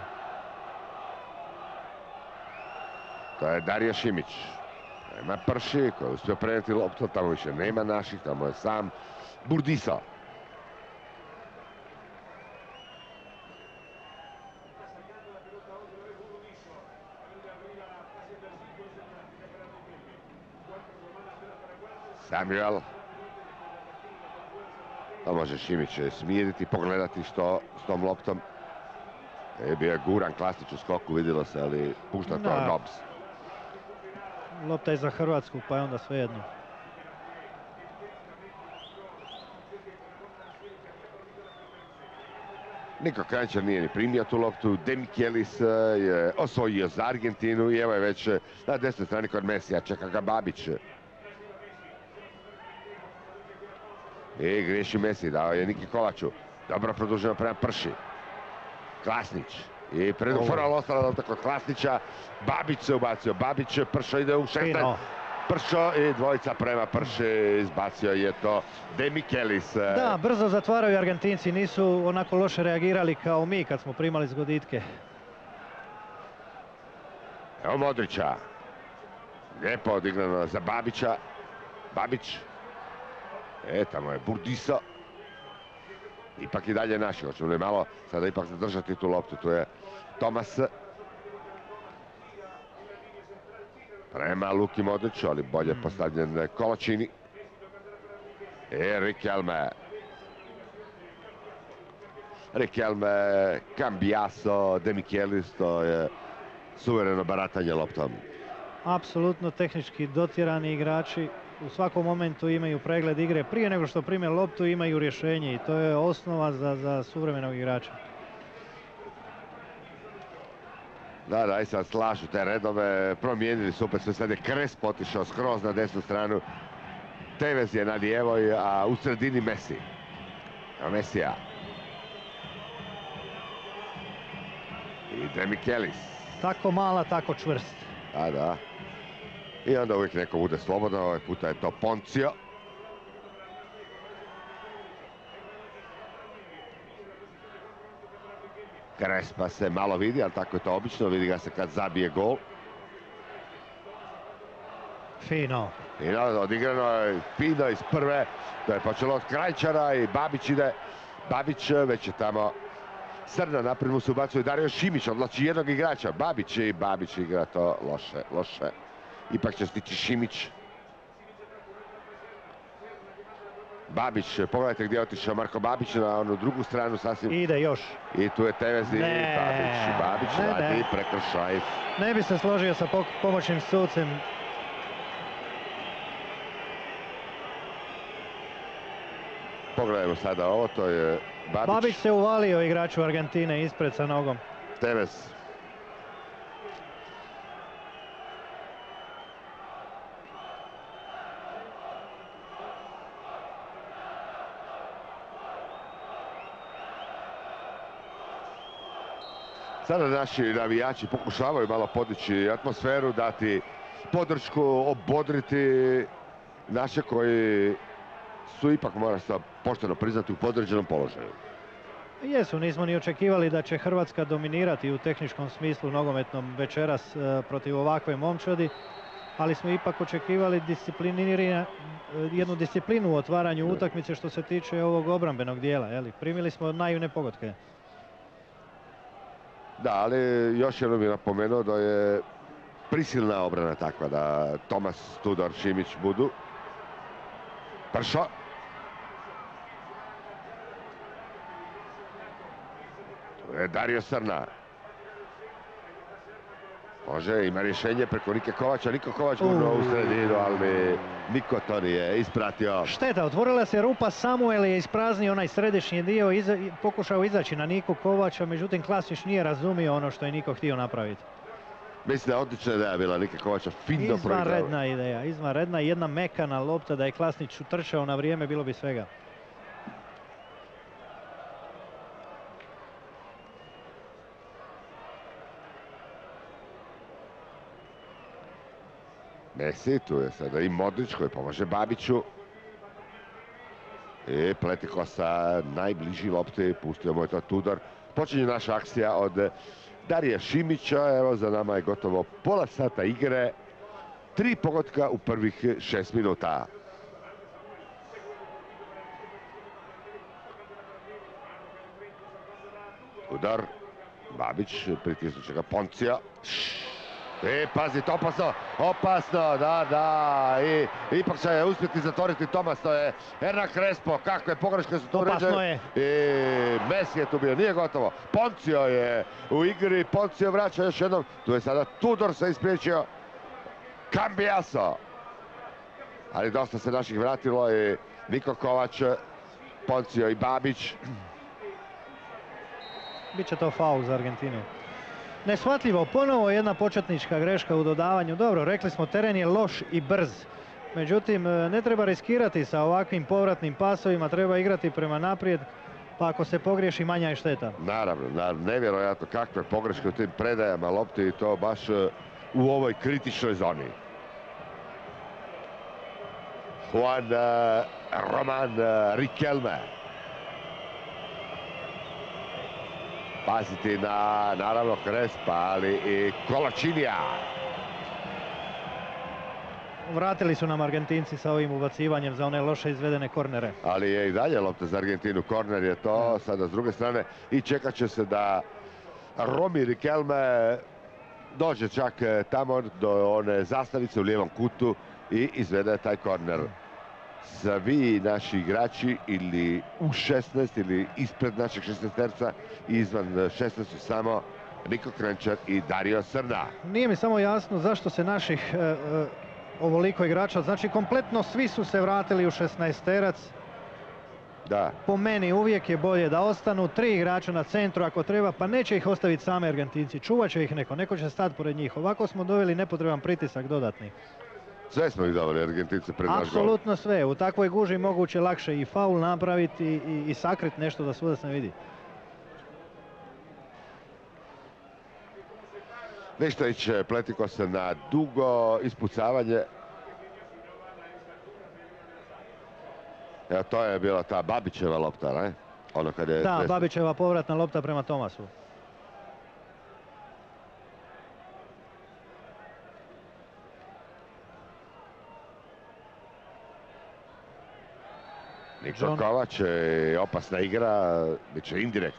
To je Dario Šimić. Nema Prši koji je uspio prenijeti loptu, tamo više nema naših, tamo je sam Burdiso. Samuel. To može Šimić smiriti, pogledati što s tom loptom. Je bio je guran Klasnić u skoku, vidjelo se, ali pušta to Nobs. Lopta je za Hrvatsku, pa je onda svejedno. Niko Kranjčar nije ni primio tu loptu. De Michelis je osvojio za Argentinu i evo je već na desnoj strani kod Mesija. Čeka ga Babić. I griješi Messi, dao je Niki Kovaču. Dobro produženo prema Prši. Klasnić. I predufurala ostala lopta kod Klasnića. Babić se ubacio. Babić, Pršo ide u šesnaest. Pršo i dvojica prema Prši. Izbacio je to De Michelis. Da, brzo zatvaraju Argentinci. Nisu onako loše reagirali kao mi kad smo primali zgoditke. Evo Modrića. Lijepo odigrano za Babića. Babić. E, tamo je Burdiso. Ipak i dalje naši, hoćemo li malo sada ipak zadržati tu loptu, tu je Tomas. Prema Luki Modriću, ali bolje postavljen Kolačini. E, Riquelme. Riquelme, Cambiaso, De Michelis, to je suvereno baratanje loptom. Apsolutno tehnički dotjerani igrači. U svakom momentu imaju pregled igre. Prije nego što prime loptu imaju rješenje i to je osnova za, za suvremenog igrača. Da, da, i sad slažu te redove. Promijenili su opet sve, sad je Crespo otišao skroz na desnu stranu. Tevez je na lijevoj, a u sredini Messi. Evo Messija. I De Michelis. Tako mala, tako čvrst. Da, da. I onda uvijek neko bude slobodno, ovaj puta je to Poncio. Crespa se malo vidi, ali tako je to obično, vidi ga se kad zabije gol. Fino. I na- odigrano je fino iz prve, to je počelo od Krajčara i Babić ide. Babić već je tamo. Srna napred mu se ubacuje Dario Šimić, odlači jednog igrača. Babić i Babić igra to loše, loše. Ipak će stići Šimić. Babić, pogledajte gdje je otišao Marko Babić na onu drugu stranu sasvim. Ide još. I tu je Tevez i Ne, Babić. Babić ne, radi ne. prekršaj. Ne bi se složio sa pok- pomoćnim sucem. Pogledajmo sada ovo, to je Babić. Babić se uvalio igraču Argentine ispred sa nogom. Tevez. Sada naši navijači pokušavaju malo podići atmosferu, dati podršku, obodriti naše koji su ipak, mora se pošteno priznati, u podređenom položaju. Jesu, nismo ni očekivali da će Hrvatska dominirati u tehničkom smislu nogometnom večeras e, protiv ovakve momčadi, ali smo ipak očekivali discipliniranja, jednu disciplinu u otvaranju utakmice što se tiče ovog obrambenog dijela. Jeli? Primili smo naivne pogodke. Da, ali još jednom bih napomenuo da je prisilna obrana takva da Tomas, Tudor, Šimić budu. Pršo. Tu je Dario Srna. Može, ima rješenje preko Nike Kovača. Niko Kovač gurnuo u sredinu, ali niko to nije ispratio. Šteta, otvorila se rupa, Samuel je ispraznio onaj središnji dio, iza, pokušao izaći na Niku Kovača, međutim Klasić nije razumio ono što je Niko htio napraviti. Mislim da je odlična ideja bila Nike Kovača, fino proigrao. Izvanredna ideja, izvanredna, jedna mekana lopta, da je Klasnić utrčao na vrijeme, bilo bi svega. Messi, tu je sada i Modrić koji pomaže Babiću. I Pletikosa najbliži lopti, pustio mu je to Tudor. Počinje naša akcija od Darija Šimića, evo za nama je gotovo pola sata igre. Tri pogotka u prvih šest minuta. Tudor, Babić, pritisnut će ga Poncija. I pazite, opasno, opasno, da, da, i ipak će uspjeti zatvoriti Tomas, to je Hernan Crespo, kakve pogreške su tu Opasno ređene. I Messi je tu bio, nije gotovo. Poncio je u igri, Poncio vraća još jednom, tu je sada Tudor se ispriječio. Cambiaso. Ali dosta se naših vratilo i Niko Kovač, Poncio i Babić. Biće to faul za Argentinu. Neshvatljivo, ponovo jedna početnička greška u dodavanju. Dobro, rekli smo teren je loš i brz. Međutim, ne treba riskirati sa ovakvim povratnim pasovima, treba igrati prema naprijed, pa ako se pogriješi manja je šteta. Naravno, naravno, nevjerojatno kakve pogreške u tim predajama lopti i to baš u ovoj kritičnoj zoni. Juan uh, Roman uh, Riquelme. Paziti na, naravno, Crespa, ali i Kolačinija. Vratili su nam Argentinci sa ovim ubacivanjem za one loše izvedene kornere. Ali je i dalje lopta za Argentinu, korner je to, sada s druge strane, i čekat će se da Romi Riquelme dođe čak tamo do one zastavice u lijevom kutu i izvede taj korner. Svi naši igrači ili u šesnaest ili ispred našeg šesnaesterca i izvan šesnaest su samo Niko Kranjčar i Dario Srna. Nije mi samo jasno zašto se naših e, e, ovoliko igrača, znači kompletno svi su se vratili u šesnaesterac. Da. Po meni uvijek je bolje da ostanu tri igrača na centru ako treba, pa neće ih ostaviti same Argentinci, čuvat će ih neko, neko će stati pored njih. Ovako smo doveli nepotreban pritisak dodatni. Sve smo ih doveli Argentince pred naš gol. Apsolutno sve. U takvoj guži moguće lakše i faul napraviti i, i, i sakriti nešto da sudac ne vidi. Ništović Pletiko se na dugo ispucavanje. Evo, to je bila ta Babićeva lopta, ne? Ono kad je Da, desno. Babićeva povratna lopta prema Tomasu. Niko John. Kovač, e, opasna igra, bit će indirekt.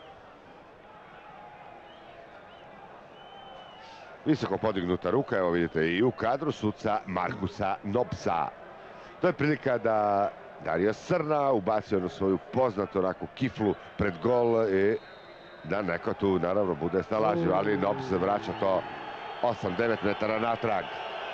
Visoko podignuta ruka, evo vidite i u kadru suca Markusa Nopsa. To je prilika da Dario Srna ubacio na svoju poznatu onako kiflu pred gol i da neko tu naravno bude snalažljiv, ali Nops vraća to osam devet metara natrag.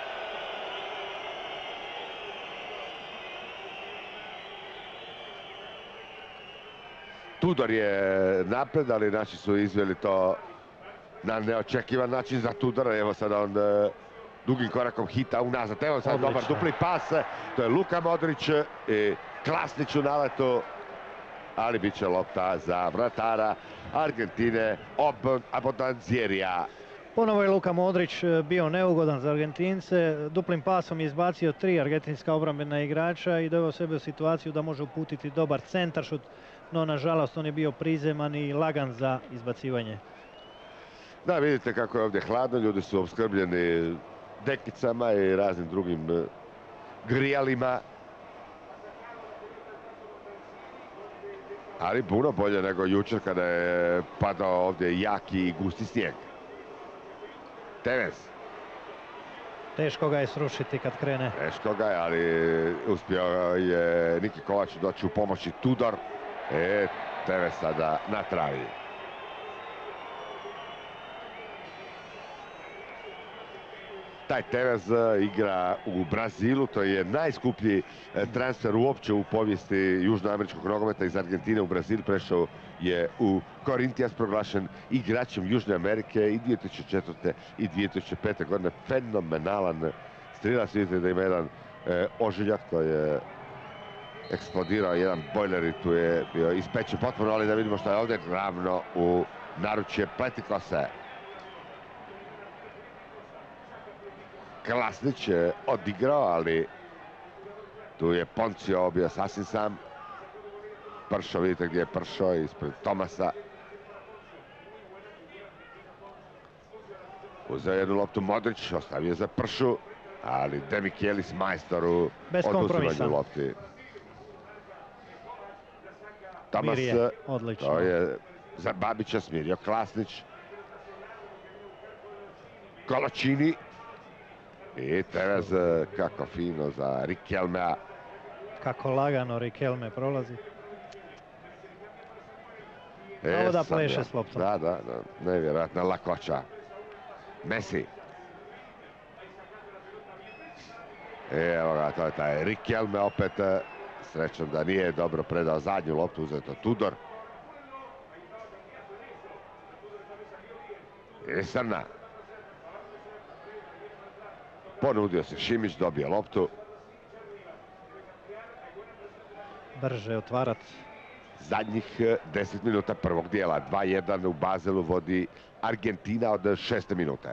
Tudor je napred, ali naši su izveli to na neočekivan način za Tudora. Evo sada on e, dugim korakom hita unazad. Evo sad dobar dupli pas. To je Luka Modrić i Klasnić u naletu. Ali bit će lopta za vratara Argentine Abondanzierija. Ponovo je Luka Modrić bio neugodan za Argentince. Duplim pasom je izbacio tri argentinska obrambena igrača i doveo sebe u situaciju da može uputiti dobar centaršut. No, nažalost, on je bio prizeman i lagan za izbacivanje. Da, vidite kako je ovdje hladno, ljudi su opskrbljeni dekicama i raznim drugim grijalima. Ali puno bolje nego jučer kada je padao ovdje jaki i gusti snijeg. Tevez. Teško ga je srušiti kad krene. Teško ga je, ali uspio je Niki Kovač doći u pomoći Tudor. E, Tevez sada na travi. Taj Tevez igra u Brazilu, to je najskuplji transfer uopće u povijesti južnoameričkog nogometa. Iz Argentine u Brazil prešao je u Corinthians, proglašen igračem Južne Amerike i dvije tisuće četvrte i dvije tisuće pete godine. Fenomenalan strilac, vidite da ima jedan e, ožiljak, to je eksplodirao jedan bojler i tu je bio ispečen potpuno, ali da vidimo što je ovdje ravno u naručje Pletikose. Klasnić je odigrao, ali tu je Poncio bio sasvim sam. Pršo, vidite gdje je Pršo ispred Tomasa. Uzeo jednu loptu Modrić, ostavio za Pršu, ali Demichelis majstor u oduzimanju lopti. Tomas, Mirje, odlično. To je za Babića smirio Klasnić. Koločini. I Tevez kako fino za Riquelmea. Kako lagano Riquelme prolazi. E, Ovo da sam pleše ja. s loptom. Da, da, da, nevjerojatna lakoća. Messi. E, evo ga, to je taj Riquelme opet. Srećom da nije dobro predao zadnju loptu, uzeto Tudor. I Srna. Ponudio se Šimić, dobio loptu. Brže otvarat. Zadnjih deset minuta prvog dijela. dva jedan u Bazelu vodi Argentina od šeste minute.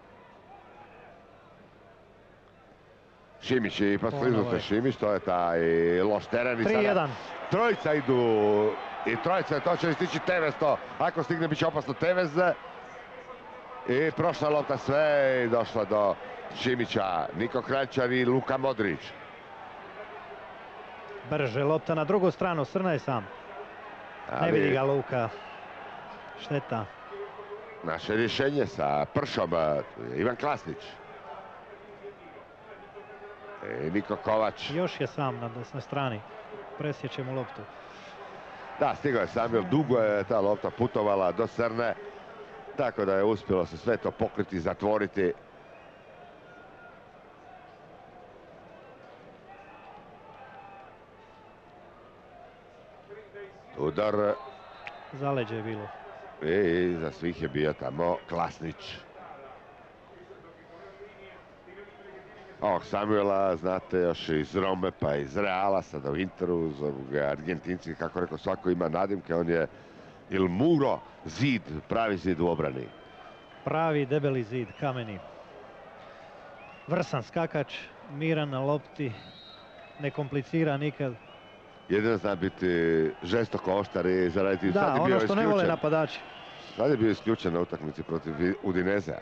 Šimić i poskliznuto Šimić, to je taj loš teren. tri jedan. Trojica idu i trojica, to će stići Tevez to. Ako stigne bit će opasno Tevez. I prošla lopta sve i došla do Šimića, Niko Kranjčar i Luka Modrić. Brže lopta na drugu stranu, Srna je sam. Ne vidi ga Luka. Šteta. Naše rješenje sa Pršom, Ivan Klasnić. I Niko Kovač. Još je sam na desnoj strani. Presjeće mu loptu. Da, stigao je Samuel, dugo je ta lopta putovala do Srne. Tako da je uspjelo se sve to pokriti, zatvoriti. Udar. Zaleđe je bilo. I za svih je bio tamo Klasnić. Ovog Samuela znate još iz Rome pa iz Reala, sada u Interu, zovu ga Argentinci, kako rekao, svako ima nadimke, on je Il Muro, zid, pravi zid u obrani. Pravi debeli zid, kameni. Vrsan skakač, miran na lopti, ne komplicira nikad. Jedino zna biti žestoko oštar i zaraditi... Da, ono što ne vole napadači. Sad je bio isključen na utakmici protiv Udinezea.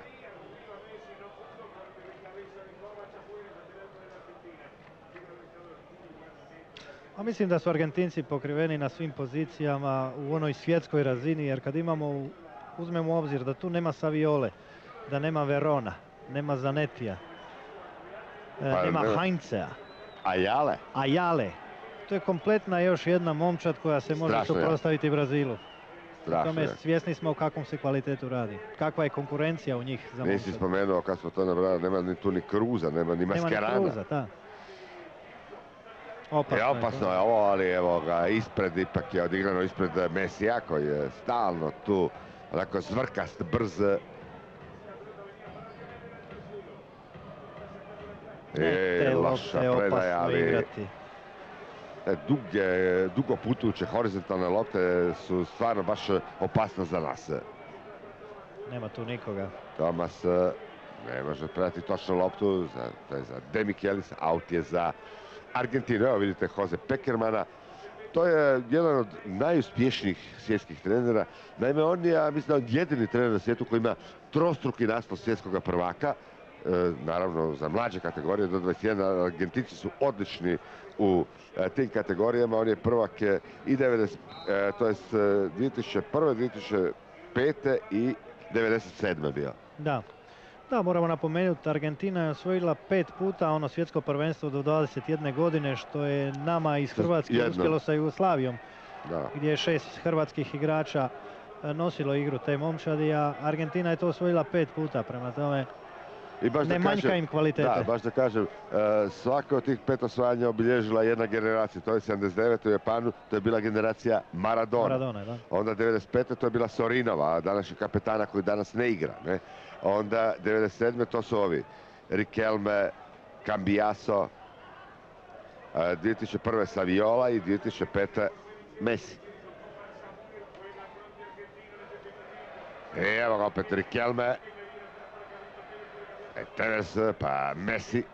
A mislim da su Argentinci pokriveni na svim pozicijama u onoj svjetskoj razini, jer kad imamo, uzmemo u obzir da tu nema Saviole, da nema Verona, nema Zanetija, e, Pa, nema ne- Heinzea, Ajale. Ajale. To je kompletna još jedna momčad koja se može Strašno je. suprotstaviti Brazilu. Strašno Tome je. svjesni smo o kakvom se kvalitetu radi. Kakva je konkurencija u njih za Nisi momčad. spomenuo kad smo to nabrali, nema ni tu ni Kruza, nema ni Nema ni Mascherana. Kruza, da. Opasno Je je opasno to. je ovo, ali evo ga, ispred ipak je odigrano ispred Mesija koji je stalno tu, onako zvrkast, brz. Ne, E, te loša lopte je predaja, opasno ali igrati. e, duge, dugo putujuće horizontalne lopte su stvarno baš opasne za nas. Nema tu nikoga. Tomas e, ne može predati točnu loptu, za, to je za Demichelis, aut je za Argentinu. Evo vidite Jose Pekermana. To je jedan od najuspješnijih svjetskih trenera. Naime, on je, ja mislim, on jedini trener na svijetu koji ima trostruki naslov svjetskog prvaka. E, naravno, za mlađe kategorije do dvadeset jedan. Argentinci su odlični u e, tim kategorijama. On je prvak e, i devedeset, e, to jest e, dvije tisuće prve, dvije tisuće pete i devedeset sedme bio. Da. Da, moramo napomenuti, Argentina je osvojila pet puta ono svjetsko prvenstvo do dvadeset jedne godine, što je nama iz Hrvatske Jedno. uspjelo sa Jugoslavijom, Da. gdje je šest hrvatskih igrača e, nosilo igru te momčadi, a Argentina je to osvojila pet puta, prema tome I baš ne da manjka kažem- im kvalitete. Da, baš da kažem, e, svaka od tih pet osvajanja obilježila jedna generacija. To je sedamdeset devete u Japanu, to je bila generacija Maradona. Maradona, da. Onda devedeset pete to je bila Sorinova, današnji kapetana koji danas ne igra. Ne? Onda devedeset sedme to su ovi, Riquelme, Cambiaso, e, dvije tisuće prve Saviola i dvije tisuće pete Messi. I evo ga opet Riquelme, e, Tevez, pa Messi.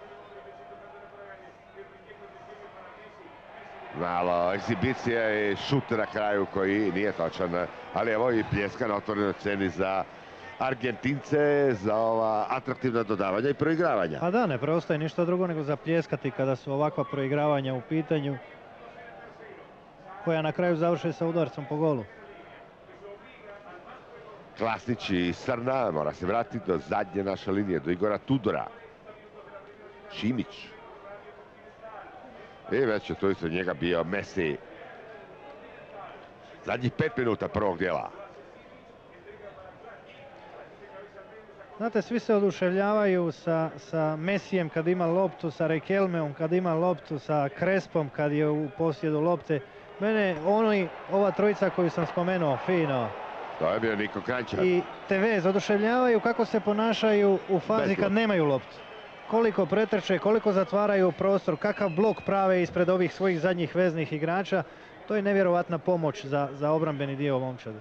Malo egzibicije i šut na kraju koji nije točan, ali evo i pljeska na otvorenoj sceni za Argentince, za ova atraktivna dodavanja i proigravanja. A da, ne preostaje ništa drugo nego zapljeskati kada su ovakva proigravanja u pitanju, koja na kraju završe sa udarcom po golu. Klasnić i Srna mora se vratiti do zadnje naše linije, do Igora Tudora. Šimić. I već je tu ispred njega bio Messi. Zadnjih pet minuta prvog dijela. Znate, svi se oduševljavaju sa, sa Messijem kad ima loptu, sa Riquelmeom kad ima loptu, sa Crespom kad je u posjedu lopte. Mene, oni, ova trojica koju sam spomenuo, Fino To je bio Niko Kranjčar. i Tevez, oduševljavaju kako se ponašaju u fazi Bez kad lopte. nemaju loptu. Koliko pretrče, koliko zatvaraju prostor, kakav blok prave ispred ovih svojih zadnjih veznih igrača. To je nevjerovatna pomoć za, za obrambeni dio momčadi.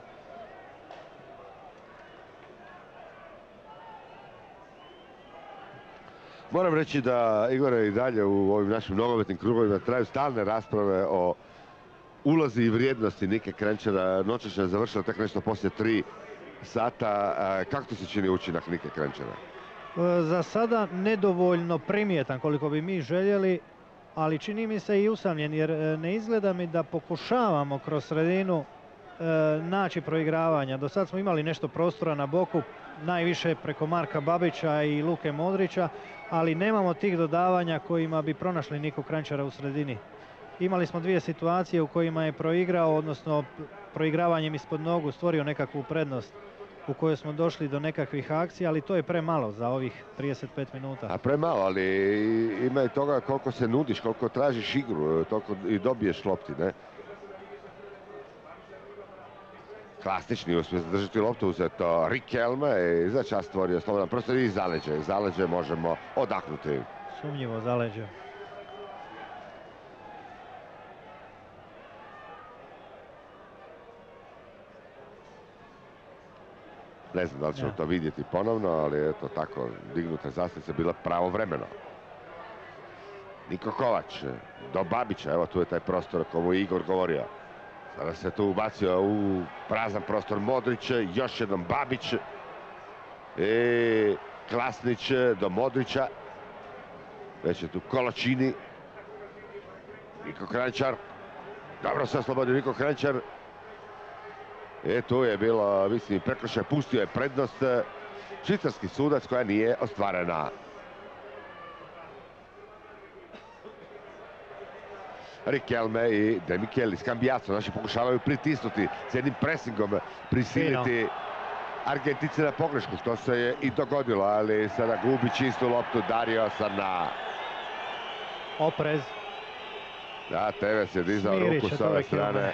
Moram reći da, Igore, i dalje u ovim našim nogometnim krugovima traju stalne rasprave o ulozi i vrijednosti Nike Kranjčara. Noćas je završila tek nešto poslije tri sata. E, Kako ti se čini učinak Nike Kranjčara? E, Za sada nedovoljno primjetan koliko bi mi željeli, ali čini mi se i usamljen, jer e, ne izgleda mi da pokušavamo kroz sredinu e, naći proigravanja. Do sad smo imali nešto prostora na boku, najviše preko Marka Babića i Luke Modrića, ali nemamo tih dodavanja kojima bi pronašli Niku Kranjčara u sredini. Imali smo dvije situacije u kojima je proigrao, odnosno proigravanjem ispod nogu stvorio nekakvu prednost u kojoj smo došli do nekakvih akcija, ali to je premalo za ovih trideset pet minuta. A premalo, ali ima i toga koliko se nudiš, koliko tražiš igru, toliko i dobiješ lopti, ne? Klasični uspjeh zadržati loptu, uzeto Riquelme i za čas stvorio slobodan prostor i zaleđe. Zaleđe možemo odahnuti. Sumnjivo zaleđe. Ne znam da li ćemo Ja. to vidjeti ponovno, ali eto tako, dignuta zastavnica bila pravovremeno. Niko Kovač, do Babića, evo tu je taj prostor o komu je Igor govorio. Sada se tu ubacio u prazan prostor Modrić, još jednom Babić. I Klasnić do Modrića. Već je tu Koločini. Niko Kranjčar. Dobro se oslobodio Niko Kranjčar. E, tu je bilo, mislim, prekršaj, pustio je prednost. Švicarski sudac koja nije ostvarena. Riquelme i De Micheli, Scambiaso, naši pokušavaju pritisnuti s jednim presingom, prisiliti Argentinci na pogrešku, što se je i dogodilo, ali sada gubi čistu loptu Dario Srna. Oprez. Da, Tevez je dizao ruku s ove strane.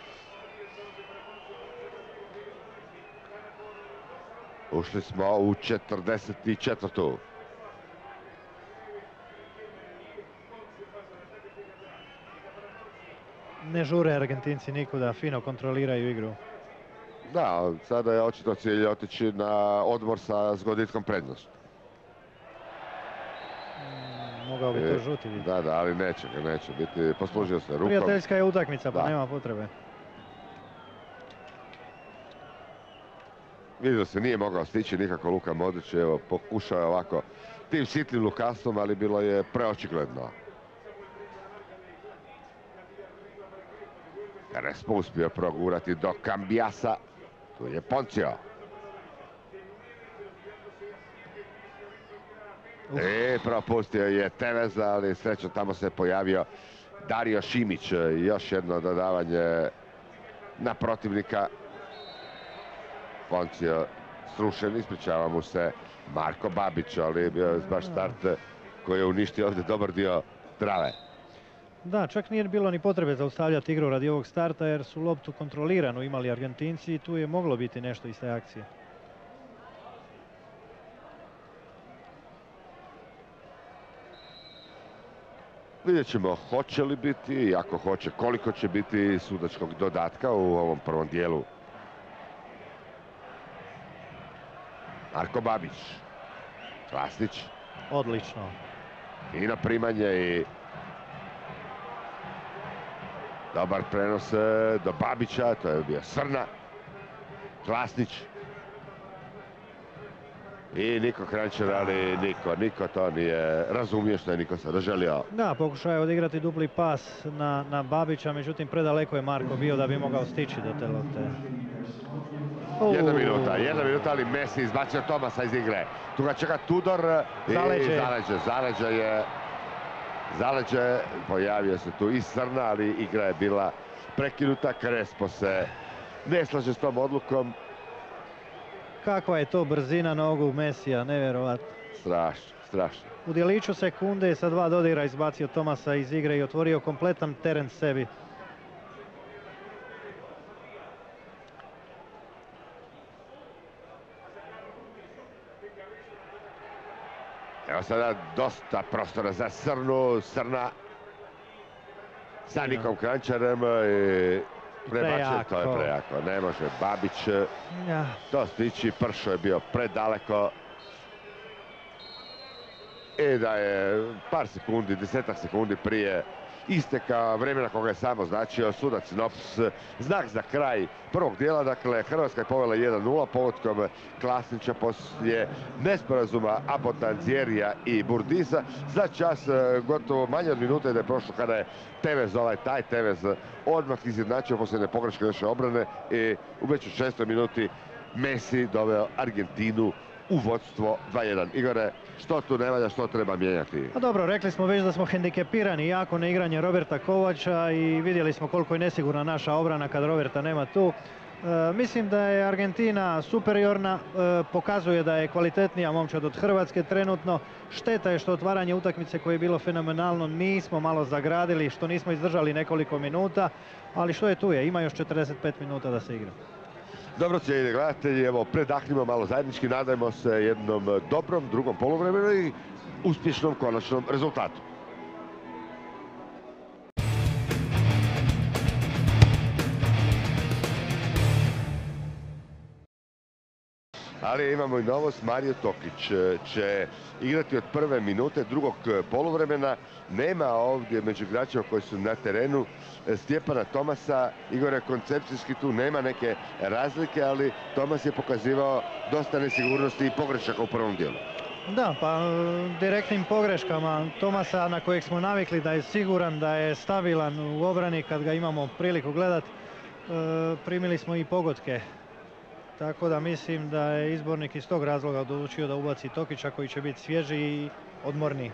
Ušli smo u četrdeset četvrtu. Ne žure Argentinci nikuda, fino kontroliraju igru. Da, sada je očito cilj otići na odmor sa zgoditkom prednost. Mm, mogao bi to žuti vidjeti. Da, da, ali neće ga, neće biti, poslužio se rukom. Prijateljska je utakmica, pa da. nema potrebe. Vidio se, nije mogao stići nikako Luka Modrić, evo, pokušao je ovako tim sitnim lukavstvom, ali bilo je preočigledno. Crespo uspio progurati do Cambiasa. Tu je Poncio. I propustio je Tevez, ali srećom tamo se pojavio Dario Šimić. Još jedno dodavanje na protivnika. Poncio srušen, ispričava mu se Marko Babić, ali bio je baš start koji je uništio ovdje dobar dio trave. Da, čak nije bilo ni potrebe zaustavljati igru radi ovog starta jer su loptu kontrolirano imali Argentinci i tu je moglo biti nešto iz te akcije. Vidjet ćemo hoće li biti i ako hoće koliko će biti sudačkog dodatka u ovom prvom dijelu. Marko Babić. Klasnić. Odlično. I na primanje i dobar prenos do Babića, to je bio Srna. Klasnić. I Niko Kranjčar, ali niko, niko to nije razumio što je Niko sada želio. Da, pokušao je odigrati dupli pas na, na Babića, međutim predaleko je Marko bio da bi mogao stići do te lopte. Jedna minuta, jedna minuta, ali Messi izbacio Tomasa iz igre. Tu ga čeka Tudor i Zaleđe. Zaleđe. Zaleđe je... Zaleđe, pojavio se tu i Srna, ali igra je bila prekinuta. Crespo se ne slaže s tom odlukom. Kakva je to brzina nogu Messija, nevjerovatno. Strašno, strašno. U djeliću sekunde sa dva dodira izbacio Tomasa iz igre i otvorio kompletan teren sebi. Evo sada dosta prostora za Srnu. Srna sa Nikom Kranjčarem i prebačuje, to je prejako. Ne može Babić Ja. to stići, Pršo je bio predaleko. I da je par sekundi, desetak sekundi prije isteka vremena koga je samo značio sudac Nops. Znak za kraj prvog dijela, dakle Hrvatska je povela jedan nula povodkom Klasnića poslije nesporazuma Abotanzierija i Burdisa. Za čas gotovo manje od minute da je prošlo kada je Tevez, ovaj taj Tevez odmah izjednačio posljedne pogreške naše obrane i u već u šestoj minuti Messi doveo Argentinu u vodstvo dva jedan. Igore, što tu ne valja, što treba mijenjati? Pa dobro, rekli smo već da smo hendikepirani jako na igranje Roberta Kovača i vidjeli smo koliko je nesigurna naša obrana kad Roberta nema tu. E, mislim da je Argentina superiorna, e, pokazuje da je kvalitetnija momčad od Hrvatske trenutno. Šteta je što otvaranje utakmice koje je bilo fenomenalno nismo malo zagradili, što nismo izdržali nekoliko minuta, ali što je tu je, ima još četrdeset pet minuta da se igra. Dobro, cijenjeni gledatelji, evo predahnimo malo zajednički, nadajmo se jednom dobrom drugom poluvremenu i uspješnom konačnom rezultatu. Ali imamo i novost, Mario Tokić će igrati od prve minute drugog poluvremena. Nema ovdje među igračima koji su na terenu Stjepana Tomasa. Igore, koncepcijski tu nema neke razlike, ali Tomas je pokazivao dosta nesigurnosti i pogrešaka u prvom dijelu. Da, pa direktnim pogreškama Tomasa na kojeg smo navikli da je siguran, da je stabilan u obrani kad ga imamo priliku gledat, primili smo i pogodke. Tako da mislim da je izbornik iz tog razloga odlučio da ubaci Tokića koji će biti svježi i odmorniji.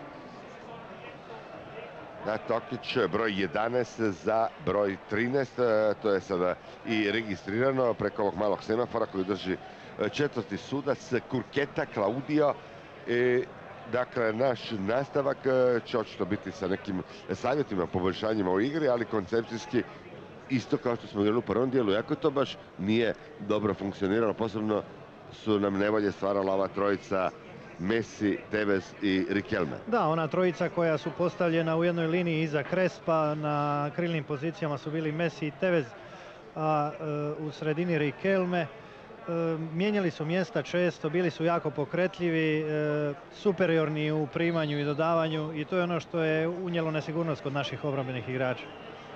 Da, Tokić broj jedanaest za broj trinaest, to je sada i registrirano preko ovog malog semafora koji drži četvrti sudac Kurketa Klaudio. I, dakle, naš nastavak će očito biti sa nekim savjetima, poboljšanjima u igri, ali koncepcijski isto kao što smo vidjeli u prvom dijelu, iako to baš nije dobro funkcioniralo, posebno su nam nevolje stvarala ova trojica Messi, Tevez i Riquelme. Da, ona trojica koja su postavljena u jednoj liniji iza Crespa, na krilnim pozicijama su bili Messi i Tevez, a e, u sredini Riquelme. E, mijenjali su mjesta često, bili su jako pokretljivi, e, superiorni u primanju i dodavanju i to je ono što je unijelo nesigurnost kod naših obrambenih igrača.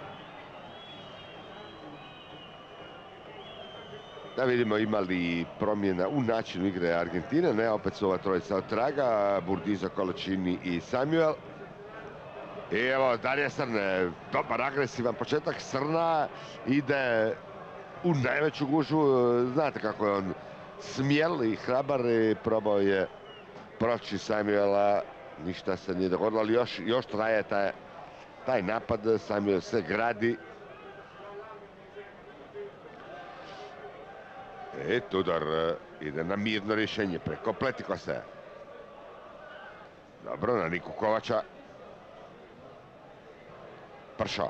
Da vidimo imali promjena u načinu igre Argentine, ne, opet su ova trojica od traga, Burdizo, Coloccini i Samuel. I evo Darija Srne, dobar agresivan početak, Srna ide u najveću gužu, znate kako je on smjel i hrabar i probao je proći Samuela, ništa se nije dogodilo, ali još, još traje taj, taj napad, Samuel se gradi. E, Tudor ide na mirno rješenje preko Pletikose. Dobro, na Niku Kovača. Pršao.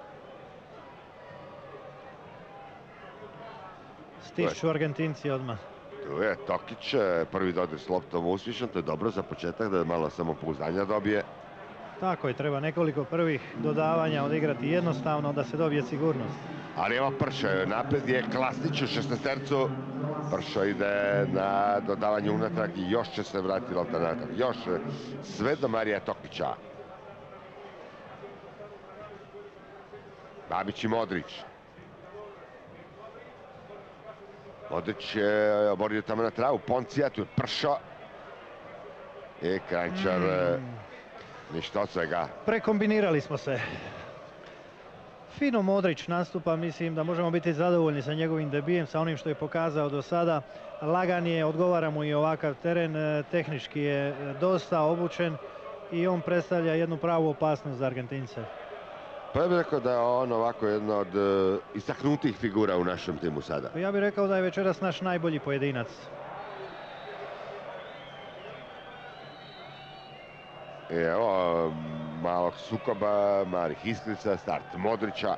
Stišću Argentinci odmah. Tu je Tokić, prvi dodir s loptom uspješan, to je dobro za početak da malo samopouzdanja dobije. Tako je, treba nekoliko prvih dodavanja odigrati jednostavno da se dobije sigurnost. Ali evo Pršo, napred je Klasnić u šestestercu. Pršo ide na dodavanje unatrag i još će se vratiti lopta natrag. Još sve do Marija Tokića. Babić i Modrić. Modrić je oborio tamo na travu. Poncija, tu je Pršo. I Kranjčar, mm. ništa od svega. Prekombinirali smo se. Fino Modrić nastupa, mislim da možemo biti zadovoljni sa njegovim debijem, sa onim što je pokazao do sada. Lagan je, odgovara mu i ovakav teren, tehnički je dosta obučen i on predstavlja jednu pravu opasnost za Argentince. Pa ja bih rekao da je on ovako jedna od uh, istaknutih figura u našem timu sada. Ja bih rekao da je večeras naš najbolji pojedinac. I evo malog sukoba, malih iskrica, start Modrića.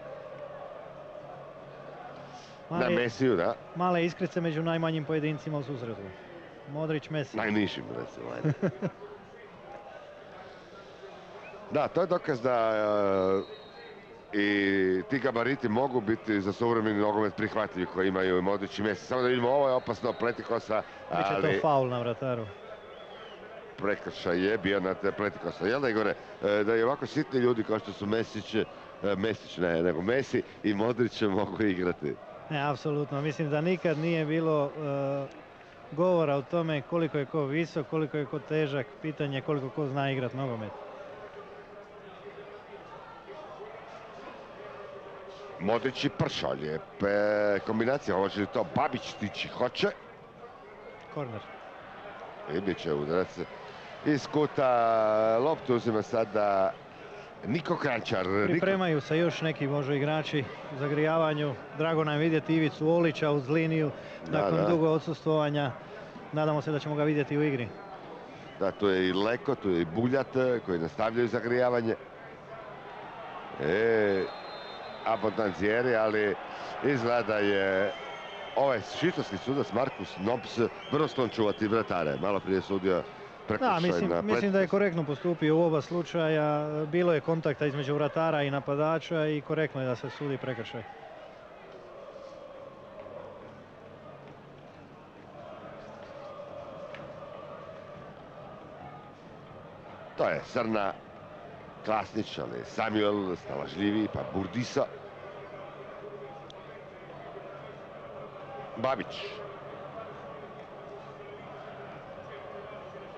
Mali, na Messiju, da. Male iskrice među najmanjim pojedincima u susretu. Modrić, Messi. Najnižim, recimo. Da, to je dokaz da uh, i ti gabariti mogu biti za suvremeni nogomet prihvatljivi koji imaju Modrić i Messi. Samo da vidimo, ovo je opasno Pletikosa. Biće ali... to faul na vrataru. Prekršaj je bio na te Pletikosa. Jel da, Igore, da je ovako sitni ljudi kao što su Mesić, Mesić ne, nego Messi i Modrić mogu igrati? Ne, apsolutno. Mislim da nikad nije bilo uh, govora o tome koliko je ko visok, koliko je ko težak, pitanje koliko ko zna igrati nogomet. Modrić i Pršo, lijepe kombinacija, hoće li to Babić stići? Hoće. Korner. I bit će udarac iz kuta, loptu uzima sada Niko Kranjčar. Pripremaju se još neki možda igrači u zagrijavanju. Drago nam je vidjeti Ivicu Olića uz liniju nakon da, da. dugo odsustvovanja. Nadamo se da ćemo ga vidjeti u igri. Da, tu je i Leko, tu je i Buljat koji nastavljaju zagrijavanje. E, Abondanzieri, ali izgleda je ovaj švicarski sudac Markus Nobs vrlo sklon čuvati vratare. Malo prije sudio prekršaj da, mislim, na mislim da je korektno postupio u oba slučaja. Bilo je kontakta između vratara i napadača i korektno je da se sudi prekršaj. To je Srna, Klasnić, ali Samuel, snalažljiviji, pa Burdisa. Babić.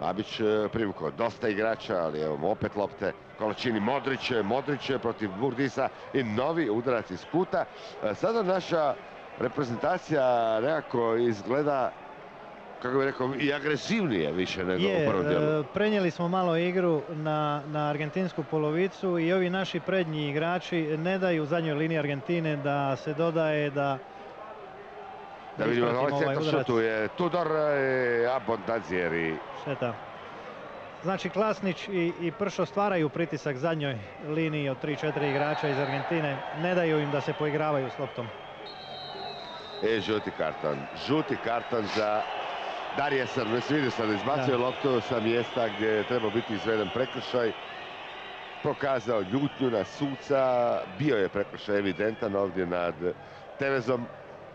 Babić e, privukao dosta igrača, ali evo opet lopte. Kolačini Modrić, Modrić protiv Burdisa i novi udarac iz kuta. E, sada naša reprezentacija nekako izgleda, kako bih rekao, i agresivnije više nego Je, u prvom dijelu. e, prenijeli smo malo igru na, na argentinsku polovicu i ovi naši prednji igrači ne daju zadnjoj liniji Argentine da se dodaje da... Da vidimo na ovaj centar udarac. šutu je Tudor i Abondanzieri. Šteta. Znači Klasnić i, i Pršo stvaraju pritisak zadnjoj liniji od tri četiri igrača iz Argentine. Ne daju im da se poigravaju s loptom. E, žuti karton. Žuti karton za Darija Srnu. Se vidi sad, izbacio loptu sa mjesta gdje je trebao biti izveden prekršaj. Pokazao ljutnju na suca. Bio je prekršaj evidentan ovdje nad Tevezom.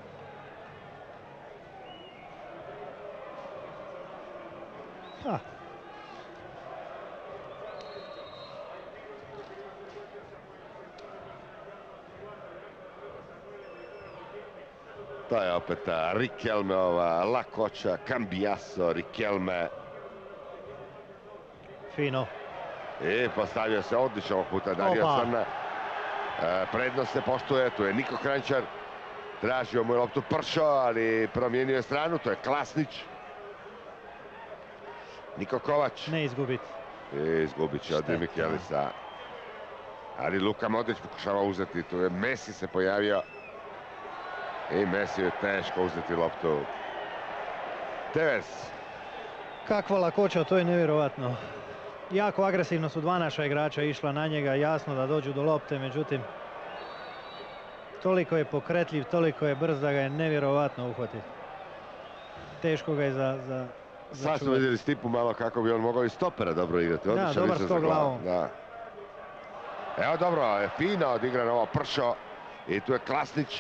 Ha. To je opet Riquelmeova lakoća, Cambiaso, Riquelme. Fino. I postavio se odlično ovog puta Dario Srna. E, prednost se poštuje, tu je Niko Kranjčar. Tražio mu je loptu Pršo, ali promijenio je stranu, to je Klasnić. Niko Kovač. Ne izgubiti. I izgubit će od Demikelisa. Ali Luka Modrić pokušava uzeti, tu je Messi se pojavio. I Messi je teško uzeti loptu. Tevez. Kakva lakoća, to je nevjerovatno. Jako agresivno su dva naša igrača išla na njega, jasno da dođu do lopte, međutim toliko je pokretljiv, toliko je brz da ga je nevjerovatno uhvatiti. Teško ga je za... za Sad smo vidjeli Stipu malo kako bi on mogao i stopera dobro igrati. Da, dobar skok glavom. Da. Evo dobro, je fino odigran ovo Pršo. I tu je Klasnić.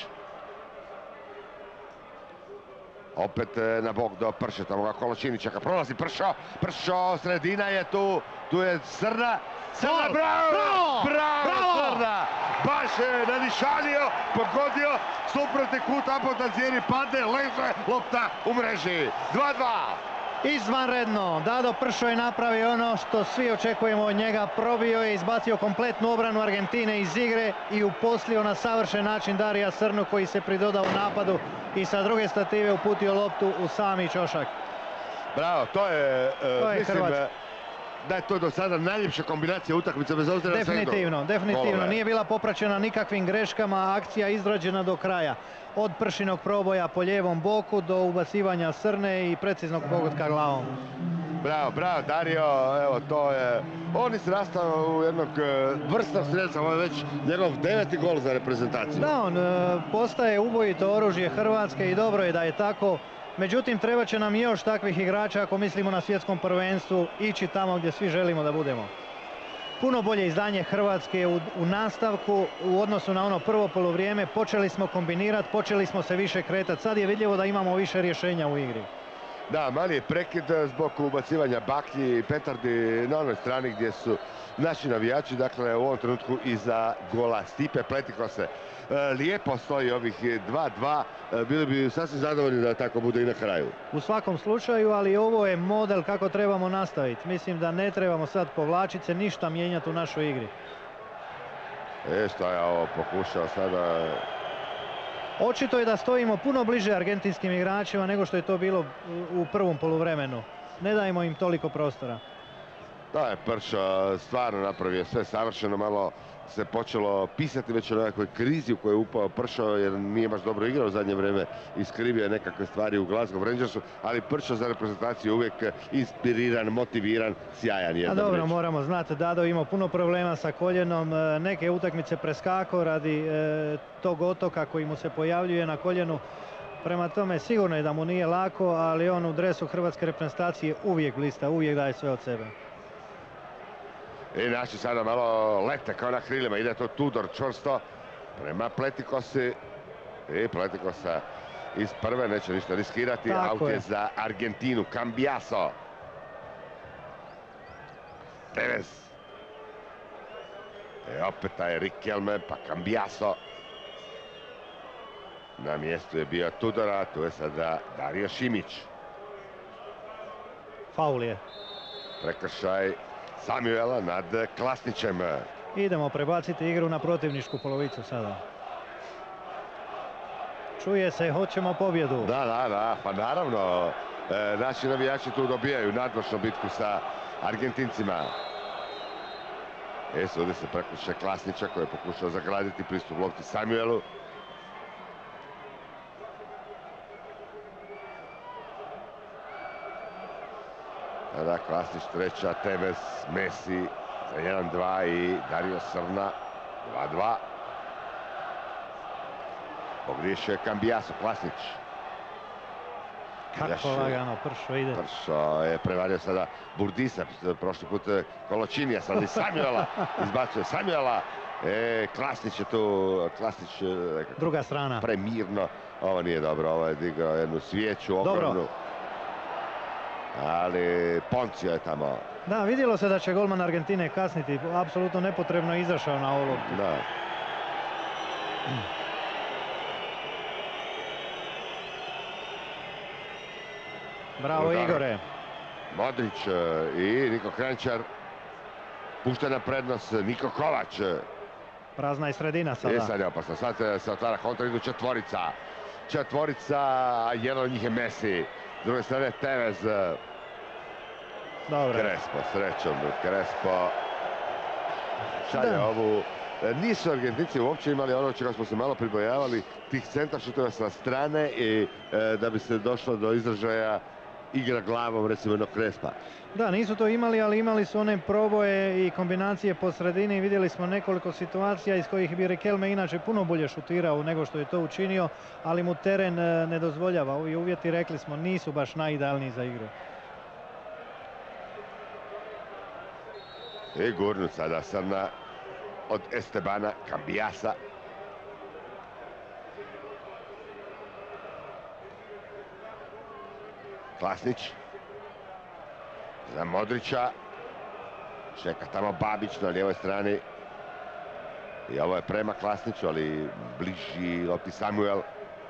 Opet na bok do Prše, tamo ga Kolačini čeka, prolazi Pršo, Pršo, sredina je tu, tu je Srna, Srna, bravo, bravo, bravo, Srna, baš je nadišanio, pogodio, suprotni kut, Abondanzieri padne, leže, lopta u mreži, dva dva. Izvanredno, Dado Pršo je napravio ono što svi očekujemo od njega, probio je, izbacio kompletnu obranu Argentine iz igre i uposlio na savršen način Darija Srnu koji se pridodao u napadu i sa druge stative uputio loptu u sami ćošak. Bravo, to je, to je mislim, Hrvatska. Da je to do sada najljepša kombinacija utakmice bez obzira na sve. Definitivno, definitivno. Nije bila popraćena nikakvim greškama, akcija izrađena do kraja. Od Pršinog proboja po lijevom boku do ubacivanja Srne i preciznog pogotka glavom. Bravo, bravo Dario, evo to je, on je srastao u jednog vrsta strelca, ovo je već njegov deveti gol za reprezentaciju. Da, on postaje ubojito oružje Hrvatske i dobro je da je tako. Međutim, treba će nam još takvih igrača ako mislimo na svjetskom prvenstvu ići tamo gdje svi želimo da budemo. Puno bolje izdanje Hrvatske u, u nastavku u odnosu na ono prvo polovrijeme. Počeli smo kombinirati, počeli smo se više kretati. Sad je vidljivo da imamo više rješenja u igri. Da, mali je prekid zbog ubacivanja baklji i petardi na onoj strani gdje su naši navijači, dakle u ovom trenutku iza gola Stipe Pletikose. Lijepo stoji ovih dva dva, bili bi sasvim zadovoljni da tako bude i na kraju. U svakom slučaju, ali ovo je model kako trebamo nastaviti. Mislim da ne trebamo sad povlačiti se, ništa mijenjati u našoj igri. E, što je ovo pokušao sada... Očito je da stojimo puno bliže argentinskim igračima nego što je to bilo u prvom poluvremenu. Ne dajemo im toliko prostora. Da je Pršo stvarno napravio sve savršeno, malo se počelo pisati već o nekakvoj krizi u kojoj je upao Pršo jer nije baš dobro igrao u zadnje vrijeme, iskrivio je nekakve stvari u Glasgow Rangersu, ali Pršo za reprezentaciju uvijek inspiriran, motiviran, sjajan. A dobro, reći. Moramo znati, Dado imao puno problema sa koljenom, neke utakmice preskakao radi e, tog otoka koji mu se pojavljuje na koljenu. Prema tome sigurno je da mu nije lako, ali on u dresu hrvatske reprezentacije uvijek blista, uvijek daje sve od sebe. I naši sada malo lete kao na krilima, ide to Tudor čvrsto prema Pletikosi i Pletikosa iz prve neće ništa riskirati, aut je za Argentinu, Cambiaso. Tevez. E opet taj Riquelme, pa Cambiaso. Na mjestu je bio Tudora, tu je sada Dario Šimić. Faul je. Prekršaj Samuela nad Klasnićem. Idemo prebaciti igru na protivničku polovicu sada. Čuje se, hoćemo pobjedu. Da, da, da, pa naravno. E, naši navijači tu dobijaju nadmoćnu bitku sa Argentincima. E, sudi se prekršaj Klasnića koji je pokušao zagraditi pristup lopti Samuelu. Tada Klasnić treća, Tevez, Messi za jedan dva i Dario Srna dva dva. Pogriješio je Cambiaso, Klasnić. Kako lagano Pršo ide. Pršo je prevario sada Burdisa, prošli put Koločinija, sad i Samuela, izbacuje Samuela. E, Klasnić je tu, Klasnić druga strana. Premirno, ovo nije dobro, ovo je digao jednu svijeću ogromnu. Dobro. Ali Poncio je tamo. Da, vidjelo se da će golman Argentine kasniti, apsolutno nepotrebno je izašao na ovu. Da. Bravo Udar. Igore. Modrić i Niko Kranjčar. Puštena prednost Niko Kovač. Prazna je sredina sada. I sad je opasno. Sad se otvara kontra, idu četvorica. Četvorica, a jedan od njih je Messi. S druge strane Tevez. Dobre. Crespo, srećom. Crespo šalje ovu. Nisu Argentinci uopće imali ono čega smo se malo pribojavali, tih centar šuteva sa strane i e, da bi se došlo do izražaja igra glavom, recimo jednog Crespa. Da, nisu to imali, ali imali su one proboje i kombinacije po sredini. Vidjeli smo nekoliko situacija iz kojih bi Riquelme inače puno bolje šutirao nego što je to učinio, ali mu teren ne dozvoljava. Ovi uvjeti, rekli smo, nisu baš najidealniji za igru. I gurnut sada Srna od Estebana Cambiasa. Klasnić za Modrića. Čeka tamo Babić na lijevoj strani. I ovo je prema Klasniću, ali bliži lopti Samuel.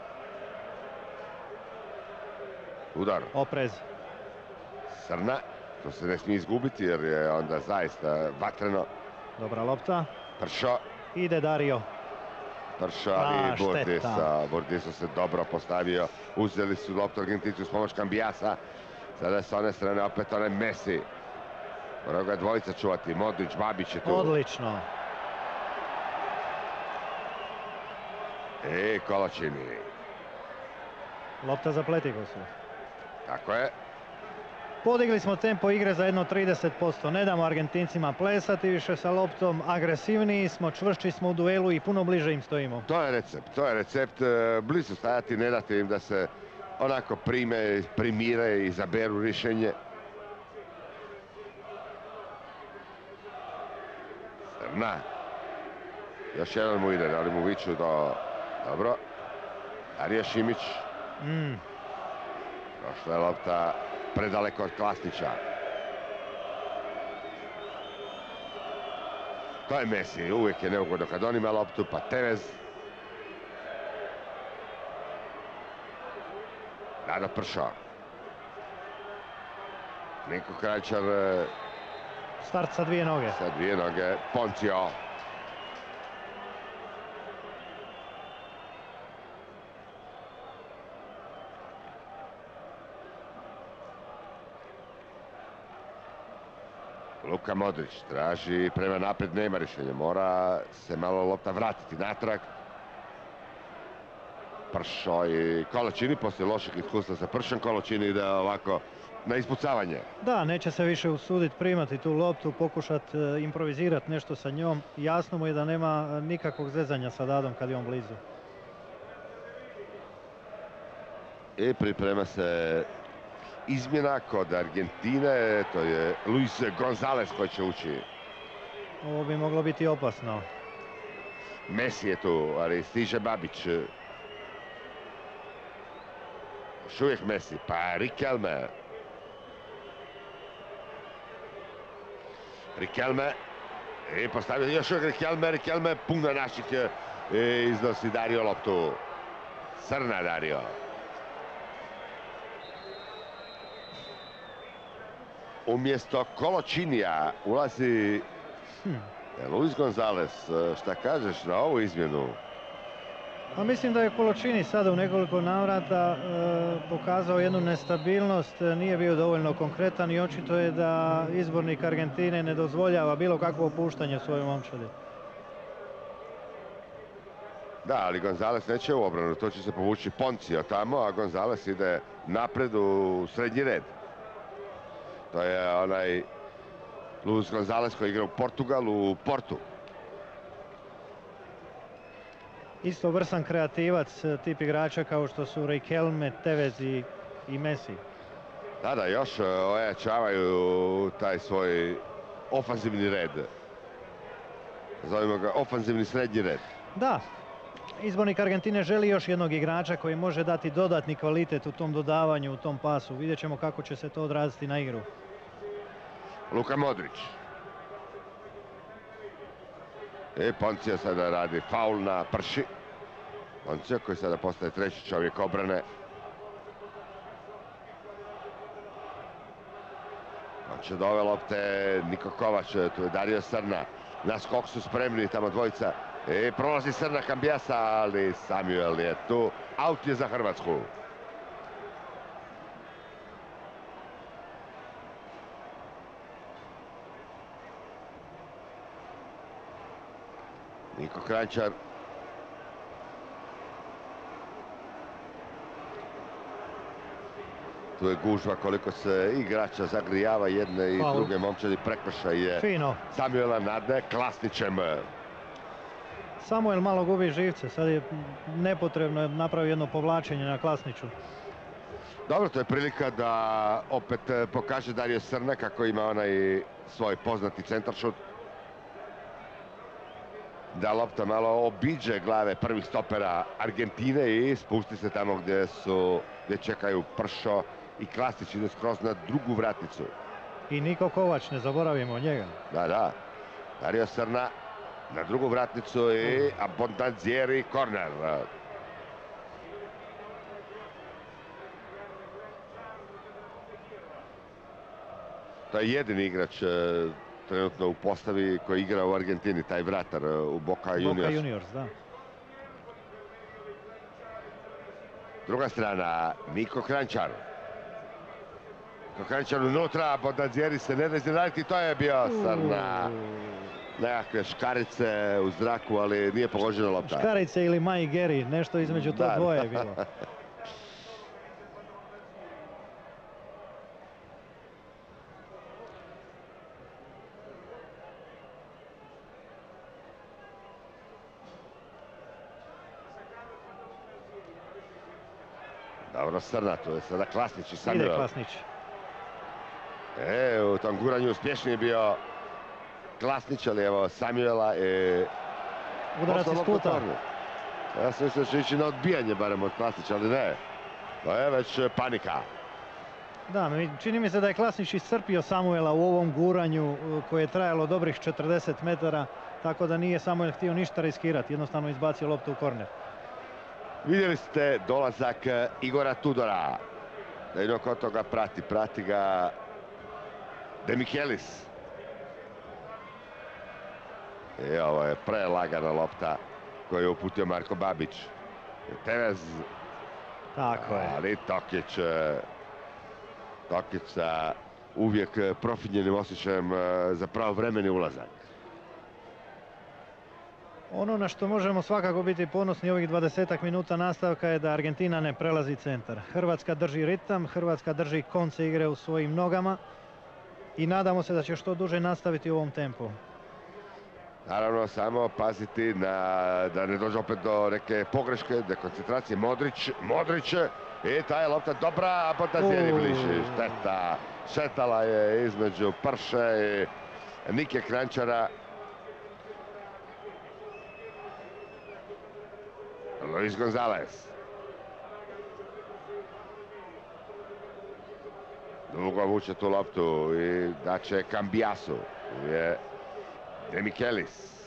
Udar. Oprez. Srna. To se ne smije izgubiti jer je onda zaista vatreno. Dobra lopta. Pršo. Ide Dario. Pršo, ali Burdisa. Burdisa se dobro postavio. Uzeli su loptu Argentinci uz pomoć Cambiasa. Sada je s one strane opet onaj Messi. Moraju ga dvojica čuvati. Modrić, Babić je tu. Odlično. I Koločini. Lopta za Pletikosu. Tako je. Podigli smo tempo igre za jedno trideset posto. Ne damo Argentincima plesati više sa loptom. Agresivniji smo, čvršći smo u duelu i puno bliže im stojimo. To je recept. To je recept. Blizu stajati, ne dati im da se onako prime, primire i izaberu rješenje. Srna. Još jedan mu ide, ali mu viču do... Dobro. Arija Šimić. Mm. Prošla je lopta predaleko od Klasnića. To je Messi, uvijek je neugodno kad on ima loptu, pa Tevez. Nado Pršo. Niko Kranjčar. Start sa dvije noge. Sa dvije noge. Poncio. Luka Modrić traži prema napred, nema rješenja. Mora se malo lopta vratiti natrag. Pršo i Koločini poslije lošeg iskustva sa Pršom. Koločini ide ovako na ispucavanje. Da, neće se više usuditi primati tu loptu, pokušati improvizirati nešto sa njom. Jasno mu je da nema nikakvog zezanja sa Dadom kad je on blizu. I priprema se izmjena kod Argentine, to je Luis Gonzalez koji će ući. Ovo bi moglo biti opasno. Messi je tu, ali stiže Babić. Još uvijek Messi, pa Riquelme. Riquelme. I postavio još uvijek Riquelme, Riquelme puno naših iznosi Dario loptu. Srna Dario. umjesto Koločinija ulazi Hm. Luis Gonzalez. Šta kažeš na ovu izmjenu? Pa mislim da je Koločini sada u nekoliko navrata e, pokazao jednu nestabilnost, e, nije bio dovoljno konkretan i očito je da izbornik Argentine ne dozvoljava bilo kakvo opuštanje svojoj momčadi. Da, ali Gonzalez neće u obranu, to će se povući Poncio tamo, a Gonzalez ide napred u srednji red. To je onaj Luis Gonzalez koji igra u Portugalu, u Portu. Isto vrsan kreativac, tip igrača kao što su Riquelme, Tevez i, i Messi. Da, da, još ojačavaju taj svoj ofanzivni red. Zovimo ga ofanzivni srednji red. Da, izbornik Argentine želi još jednog igrača koji može dati dodatni kvalitet u tom dodavanju, u tom pasu. Vidjet ćemo kako će se to odraziti na igru. Luka Modrić. I Poncio sada radi faul na prši. Poncio koji sada postaje treći čovjek obrane. On će do ove lopte Niko Kovač, tu je Dario Srna. Na skok su spremni tamo dvojica. I prolazi Srna Cambiasa, ali Samuel je tu. Aut je za Hrvatsku. Niko Kranjčar. Tu je gužva koliko se igrača zagrijava jedne i Faul. druge momčadi. Prekršaj je Fino. Samuela nad Klasnićem. Samuel malo gubi živce, sad je nepotrebno napravio jedno povlačenje na Klasniću. Dobro, to je prilika da opet pokaže Dario Srna kako ima onaj svoj poznati centaršut. Da lopta malo obiđe glave prvih stopera Argentine i spusti se tamo gdje su, gdje čekaju Pršo i Klasnić, ide skroz na drugu vratnicu. I Niko Kovač, ne zaboravimo njega. Da, da. Dario Srna na drugu vratnicu i Abondanzieri korner. To je jedini igrač trenutno u postavi koji igra u Argentini, taj vratar u Boca Juniors. Boca Juniors, da. Druga strana, Niko Kranjčar. Niko Kranjčar unutra, Bondanzieri se ne da iznenaditi, to je bio Srna. Nekakve škarice u zraku, ali nije pogođena lopta. Škarice ili Mai Geri, nešto između to Da, dvoje da. je bilo. Dobro, Srna, tu je sada Klasnić i Ide Samuel. Klasnić. E, u tom guranju uspješniji je bio Klasnić, ali evo Samuela je... Udarac iz kuta. Ja sam mislio da će ići na odbijanje barem od Klasnića, ali ne. To je već panika. Da, mi- čini mi se da je Klasnić iscrpio Samuela u ovom guranju uh, koje je trajalo dobrih četrdeset metara, tako da nije Samuel htio ništa riskirati, jednostavno izbacio loptu u korner. Vidjeli ste dolazak Igora Tudora. Da jedno kod toga prati, prati ga De Michelis. I ovo je prelagana lopta koju je uputio Marko Babić. Tevez, Tako je. ali Tokić, eh, Tokić sa uvijek profinjenim osjećajem eh, za pravovremeni ulazak. Ono na što možemo svakako biti ponosni ovih dvadesetak minuta nastavka je da Argentina ne prelazi centar. Hrvatska drži ritam, Hrvatska drži konce igre u svojim nogama i nadamo se da će što duže nastaviti u ovom tempu. Naravno, samo paziti na, da ne dođe opet do neke pogreške, dekoncentracije. Modrić, Modrić i ta je lopta dobra, a Bondanzieri U. bliži. Šteta, šetala je između Prše i Nike Kranjčara. Luis Gonzalez. Dugo vuče tu loptu i daće Cambiasu. Tu je De Michelis.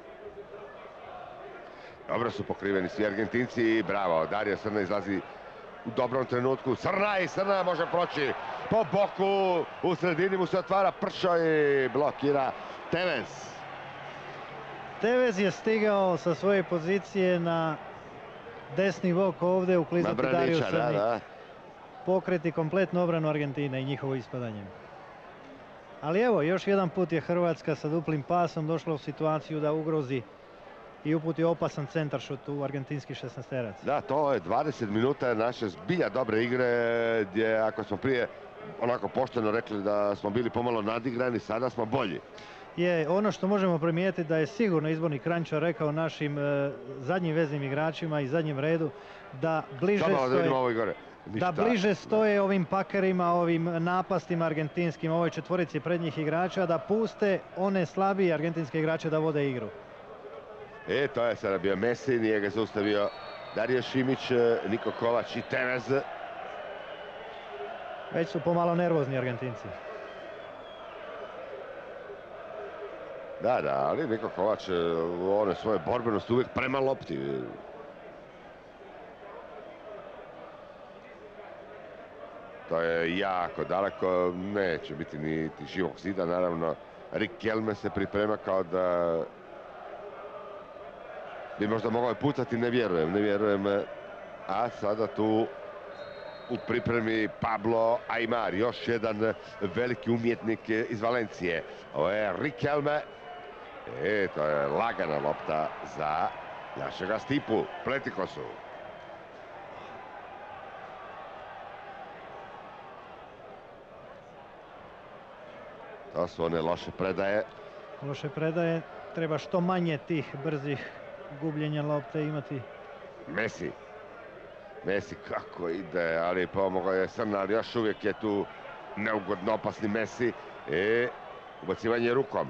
Dobro su pokriveni svi Argentinci i bravo, Dario Srna izlazi u dobrom trenutku. Srnaj, Srnaj može proći po boku, u sredini mu se otvara pršo i blokira Tevez. Tevez je stigao sa svoje pozicije na desni bok ovdje uklizati Dario Da, Srnik. da. Pokreti kompletnu obranu Argentine i njihovo ispadanje. Ali evo, još jedan put je Hrvatska sa duplim pasom došla u situaciju da ugrozi i uputi opasan centaršut u argentinski šesnaesterac. Da, to je dvadeset minuta naše zbilja dobre igre, gdje ako smo prije onako pošteno rekli da smo bili pomalo nadigrani, sada smo bolji. Je, ono što možemo primijetiti da je sigurno izborni Kranjčar rekao našim e, zadnjim veznim igračima i zadnjem redu da bliže Samo da stoje, vidimo ovo gore. da bliže stoje ovim pakerima, ovim napastima argentinskim, ovoj četvorici prednjih igrača, da puste one slabije argentinske igrače da vode igru. E, to je sada bio Messi, nije ga zaustavio Dario Šimić, Niko Kovač i Tevez. Već su pomalo nervozni Argentinci. Da, da, ali Niko Kovač u onoj svoje borbenosti uvijek prema lopti. To je jako daleko, neće biti niti živog zida, naravno. Riquelme se priprema kao da bi možda mogao pucati, ne vjerujem, ne vjerujem. A sada tu u pripremi Pablo Aimar, još jedan veliki umjetnik iz Valencije. Ovo je Riquelme. E, to je lagana lopta za našega Stipu, Pletikosu. To su one loše predaje. Loše predaje, treba što manje tih brzih gubljenja lopte imati. Messi. Messi kako ide, ali pomogao je Srna, ali još uvijek je tu neugodno opasni Messi. I ubacivanje rukom.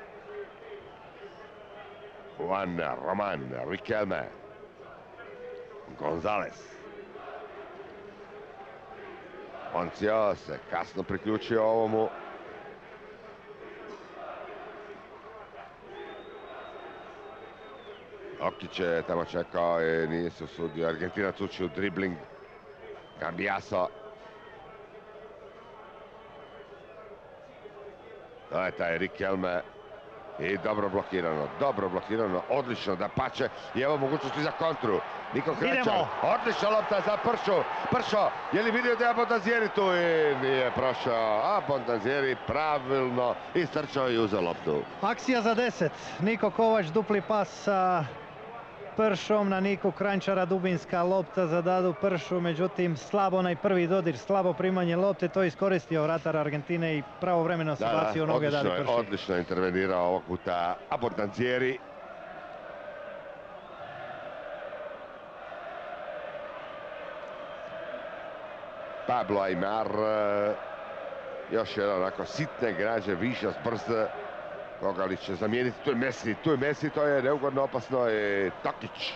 Juan Roman, Riquelme. Gonzalez. Oncio se kasno priključio ovomu. Okić je tamo čekao i nije se usudio. Argentinac uči u dribling. Cambiaso. To je taj Riquelme. I dobro blokirano, dobro blokirano, odlično da pače. I evo mogućnosti za kontru. Niko Kranjčar, odlična lopta za Pršu. Pršo, je li vidio da je Bondanzieri tu i nije prošao. A Bondanzieri pravilno istrčao i uzeo loptu. Akcija za deset. Niko Kovač, dupli pas sa Pršom na Niku Kranjčara, dubinska lopta za Dadu Pršu, međutim slabo onaj prvi dodir, slabo primanje lopte, to je iskoristio vratar Argentine i pravovremeno se bacio noge Dadu Prši. Odlično je intervenirao ovog puta Bondanzieri. Pablo Aimar, još jedan onako sitne građe, viša brz. Koga li će zamijeniti? Tu je Messi, tu je Messi, to je neugodno opasno i Tokić.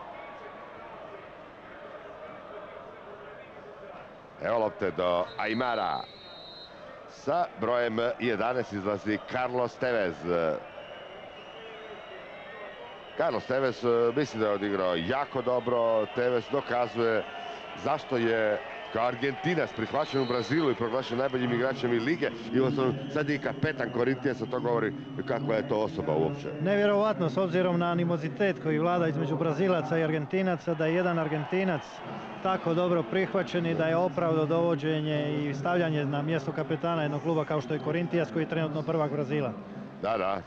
Evo lopte do Aimara. Sa brojem jedanaest izlazi Carlos Tevez. Carlos Tevez mislim da je odigrao jako dobro. Tevez dokazuje zašto je kao Argentinac prihvaćen u Brazilu i proglašen najboljim igračem i lige i osnovno sad je i kapetan Korintijansa, to govori kakva je to osoba uopće. Nevjerovatno s obzirom na animozitet koji vlada između Brazilaca i Argentinaca, da je jedan Argentinac tako dobro prihvaćen i da je opravdao dovođenje i stavljanje na mjesto kapetana jednog kluba kao što je Korintijac, koji je trenutno prvak Brazila. Da, da.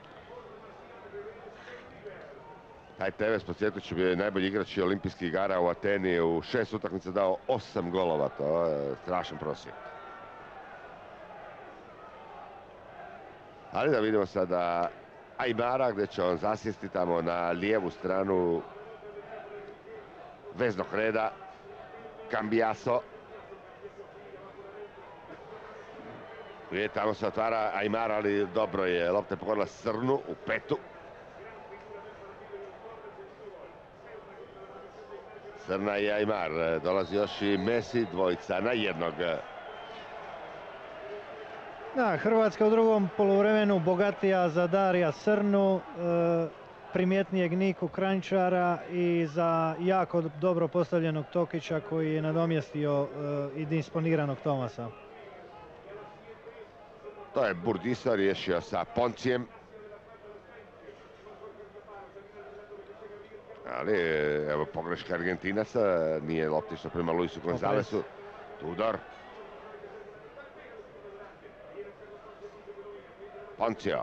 Taj Tevez, podsjetit ću, bio je najbolji igrač olimpijskih igara u Ateni, u šest utakmica dao osam golova, to je strašan prosjek. Ali da vidimo sada Aimara, gdje će on zasjesti tamo na lijevu stranu veznog reda. Cambiaso. I tamo se otvara Aimar, ali dobro je, lopta je pogodila Srnu u petu. Srna i Aimar, dolazi još i Messi, dvojica na jednog. Da, Hrvatska u drugom poluvremenu bogatija za Darija Srnu. E, primjetnijeg Niku Kranjčara i za jako dobro postavljenog Tokića koji je nadomjestio i disponiranog Tomasa. To je Burdisa riješio sa Poncijem. Ali, evo, pogreška Argentinaca, nije loptično prema Luisu Gonzalesu. Tudor. Poncio.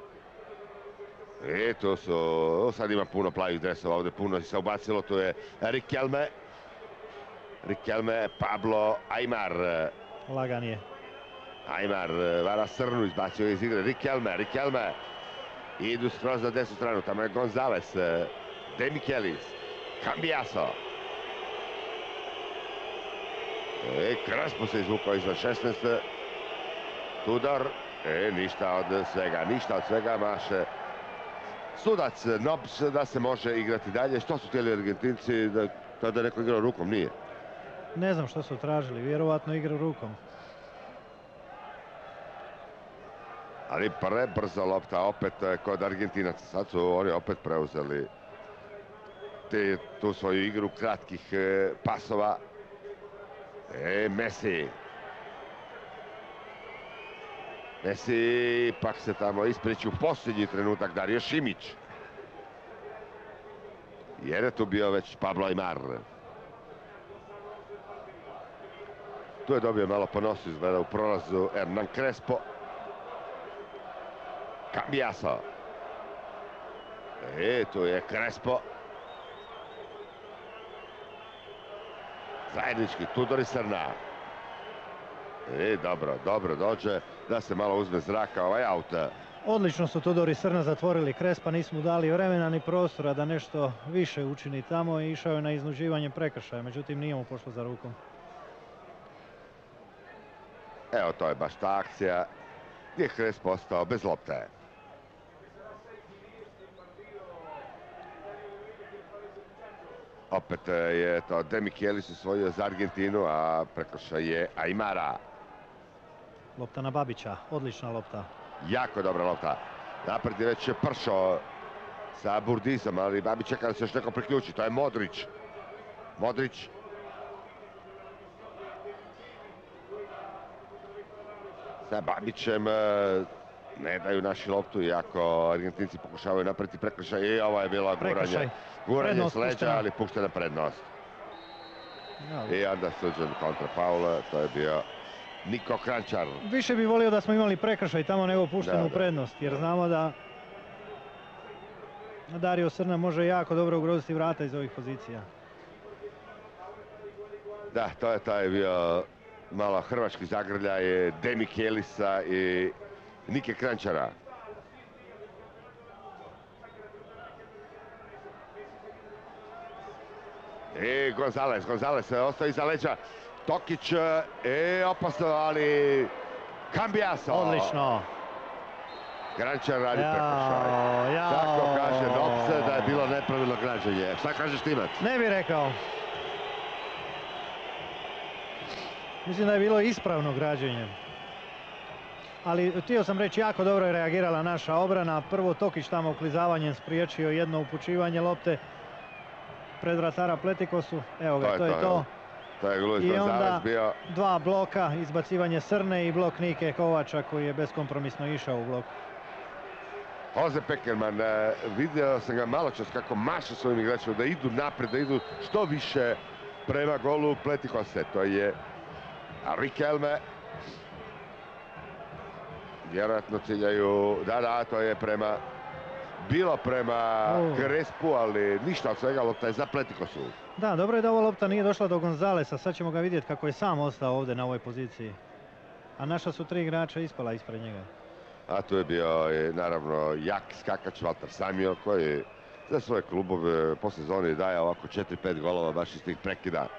I tu su, sad ima puno plavih dresova, ovdje puno se ubacilo, tu je Riquelme. Riquelme, Pablo Aimar. Lagan je. Aimar vara Srnu, izbacio iz igre. Riquelme, Riquelme. Idu skroz na desnu stranu, tamo je Gonzales. De Michelis. Cambiaso. I Crespo se izvukao izvan šesnaest. Tudor. E, ništa od svega, ništa od svega maše sudac Nobs da se može igrati dalje. Što su htjeli Argentinci? Da, tada neko igrao rukom, nije. Ne znam što su tražili, vjerovatno igru rukom. Ali prebrzo lopta opet kod Argentinaca. Sad su oni opet preuzeli te, tu svoju igru kratkih e, pasova. E, Messi. Messi pak se tamo ispriči u posljednji trenutak Dario Šimić. Jer je tu bio već Pablo Aimar. Tu je dobio malo po nosu, izgleda u prolazu Hernan Crespo. Cambiaso. E, tu je Crespo. Zajednički Tudor i Srna. E, dobro, dobro dođe da se malo uzme zraka ovaj aut. Odlično su Tudor i Srna zatvorili Crespa, nismo dali vremena ni prostora da nešto više učini tamo i išao je na iznuđivanje prekršaja, međutim nije mu pošlo za rukom. Evo, to je baš ta akcija gdje je Crespo ostao bez lopte. Opet je to De Michelis osvojio za Argentinu, a prekršaj je Aimara. Lopta na Babića, odlična lopta. Jako dobra lopta. Napred je već pršao sa Burdisom, ali Babić čeka da se još neko priključi. To je Modrić. Modrić. Sa Babićem ne daju naši loptu, iako Argentinci pokušavaju napraviti prekršaj. I ovo je bilo guranje, guranje s leđa, ali puštena prednost. I onda suđen kontrafaul, to je bio Niko Kranjčar. Više bi volio da smo imali prekršaj tamo nego puštenu da, da. prednost, jer znamo da Dario Srna može jako dobro ugroziti vrata iz ovih pozicija. Da, to je taj bio malo hrvački zagrljaj De Michelisa i Nike Kranjčara. I Gonzales, Gonzales ostaje iza leđa. Tokić, e, opasno, ali Cambiaso. Odlično. Kranjčar radi jao, prekršaj. jao. Tako kaže Nobs da je bilo nepravilno građenje. Šta kažeš Timac? Ne bi rekao. Mislim da je bilo ispravno građenje. Ali htio sam reći, jako dobro je reagirala naša obrana. Prvo Tokić tamo uklizavanjem spriječio jedno upućivanje lopte pred vratara Pletikosu. Evo ga, to je to. to. To je Luis I Gonzales onda bio. Dva bloka, izbacivanje Srne i blok Nike Kovača koji je beskompromisno išao u blok. Jose Pekerman, vidio sam ga malo čas kako maša svojim igračima da idu napred, da idu što više prema golu Pletikose. To je Riquelme. Vjerojatno ciljaju, da, da, to je prema, bilo prema uh. Crespu, ali ništa od svega, lopta je za Pletikosu. Da, dobro je da ova lopta nije došla do Gonzalesa, sad ćemo ga vidjeti kako je sam ostao ovdje na ovoj poziciji. A naša su tri igrača ispala ispred njega. A tu je bio naravno jak skakač Valter Samuel koji za svoje klubove po sezoni daje ovako četiri pet golova baš iz tih prekida.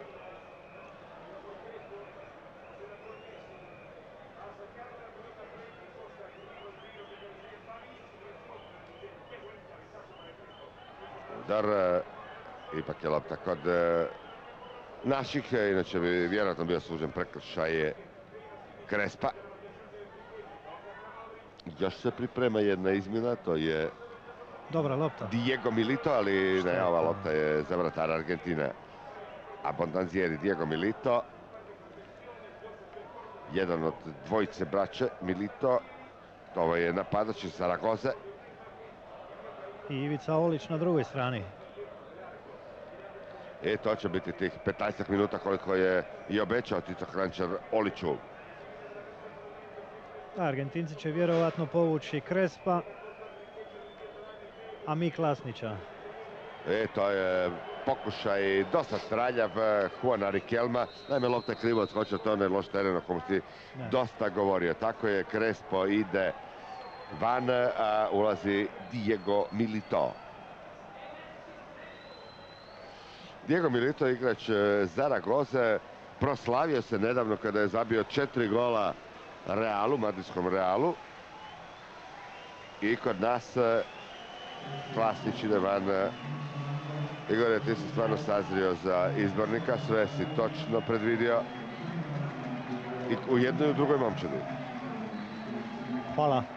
Udar, ipak je lopta kod naših, inače bi vjerojatno bio suđen prekršaj Crespa. Još se priprema jedna izmjena, to je Dobra lopta. Diego Milito, ali Šta je ne, ova to? lopta je za vratara Argentine. Abondanzieri Diego Milito. Jedan od dvojice braće Milito. Ovo je napadač iz Zaragoze. I Ivica Olić na drugoj strani. E, to će biti tih petnaestak minuta koliko je i obećao Tito Kranjčar Oliću. Argentinci će vjerovatno povući Krespa, a mi Klasnića. E, to je pokušaj dosta straljav Juana Riquelma. Naime, lopta je krivo odskočio, to je onaj loš teren o kom si Ne. dosta govorio. Tako je, Crespo ide van, a ulazi Diego Milito. Diego Milito, igrač Zaragoze, proslavio se nedavno kada je zabio četiri gola Realu, madridskom Realu. I kod nas Klasnić ide van. Igor, ti si stvarno sazrio za izbornika, sve si točno predvidio. I u jednoj i u drugoj momčadi. Hvala.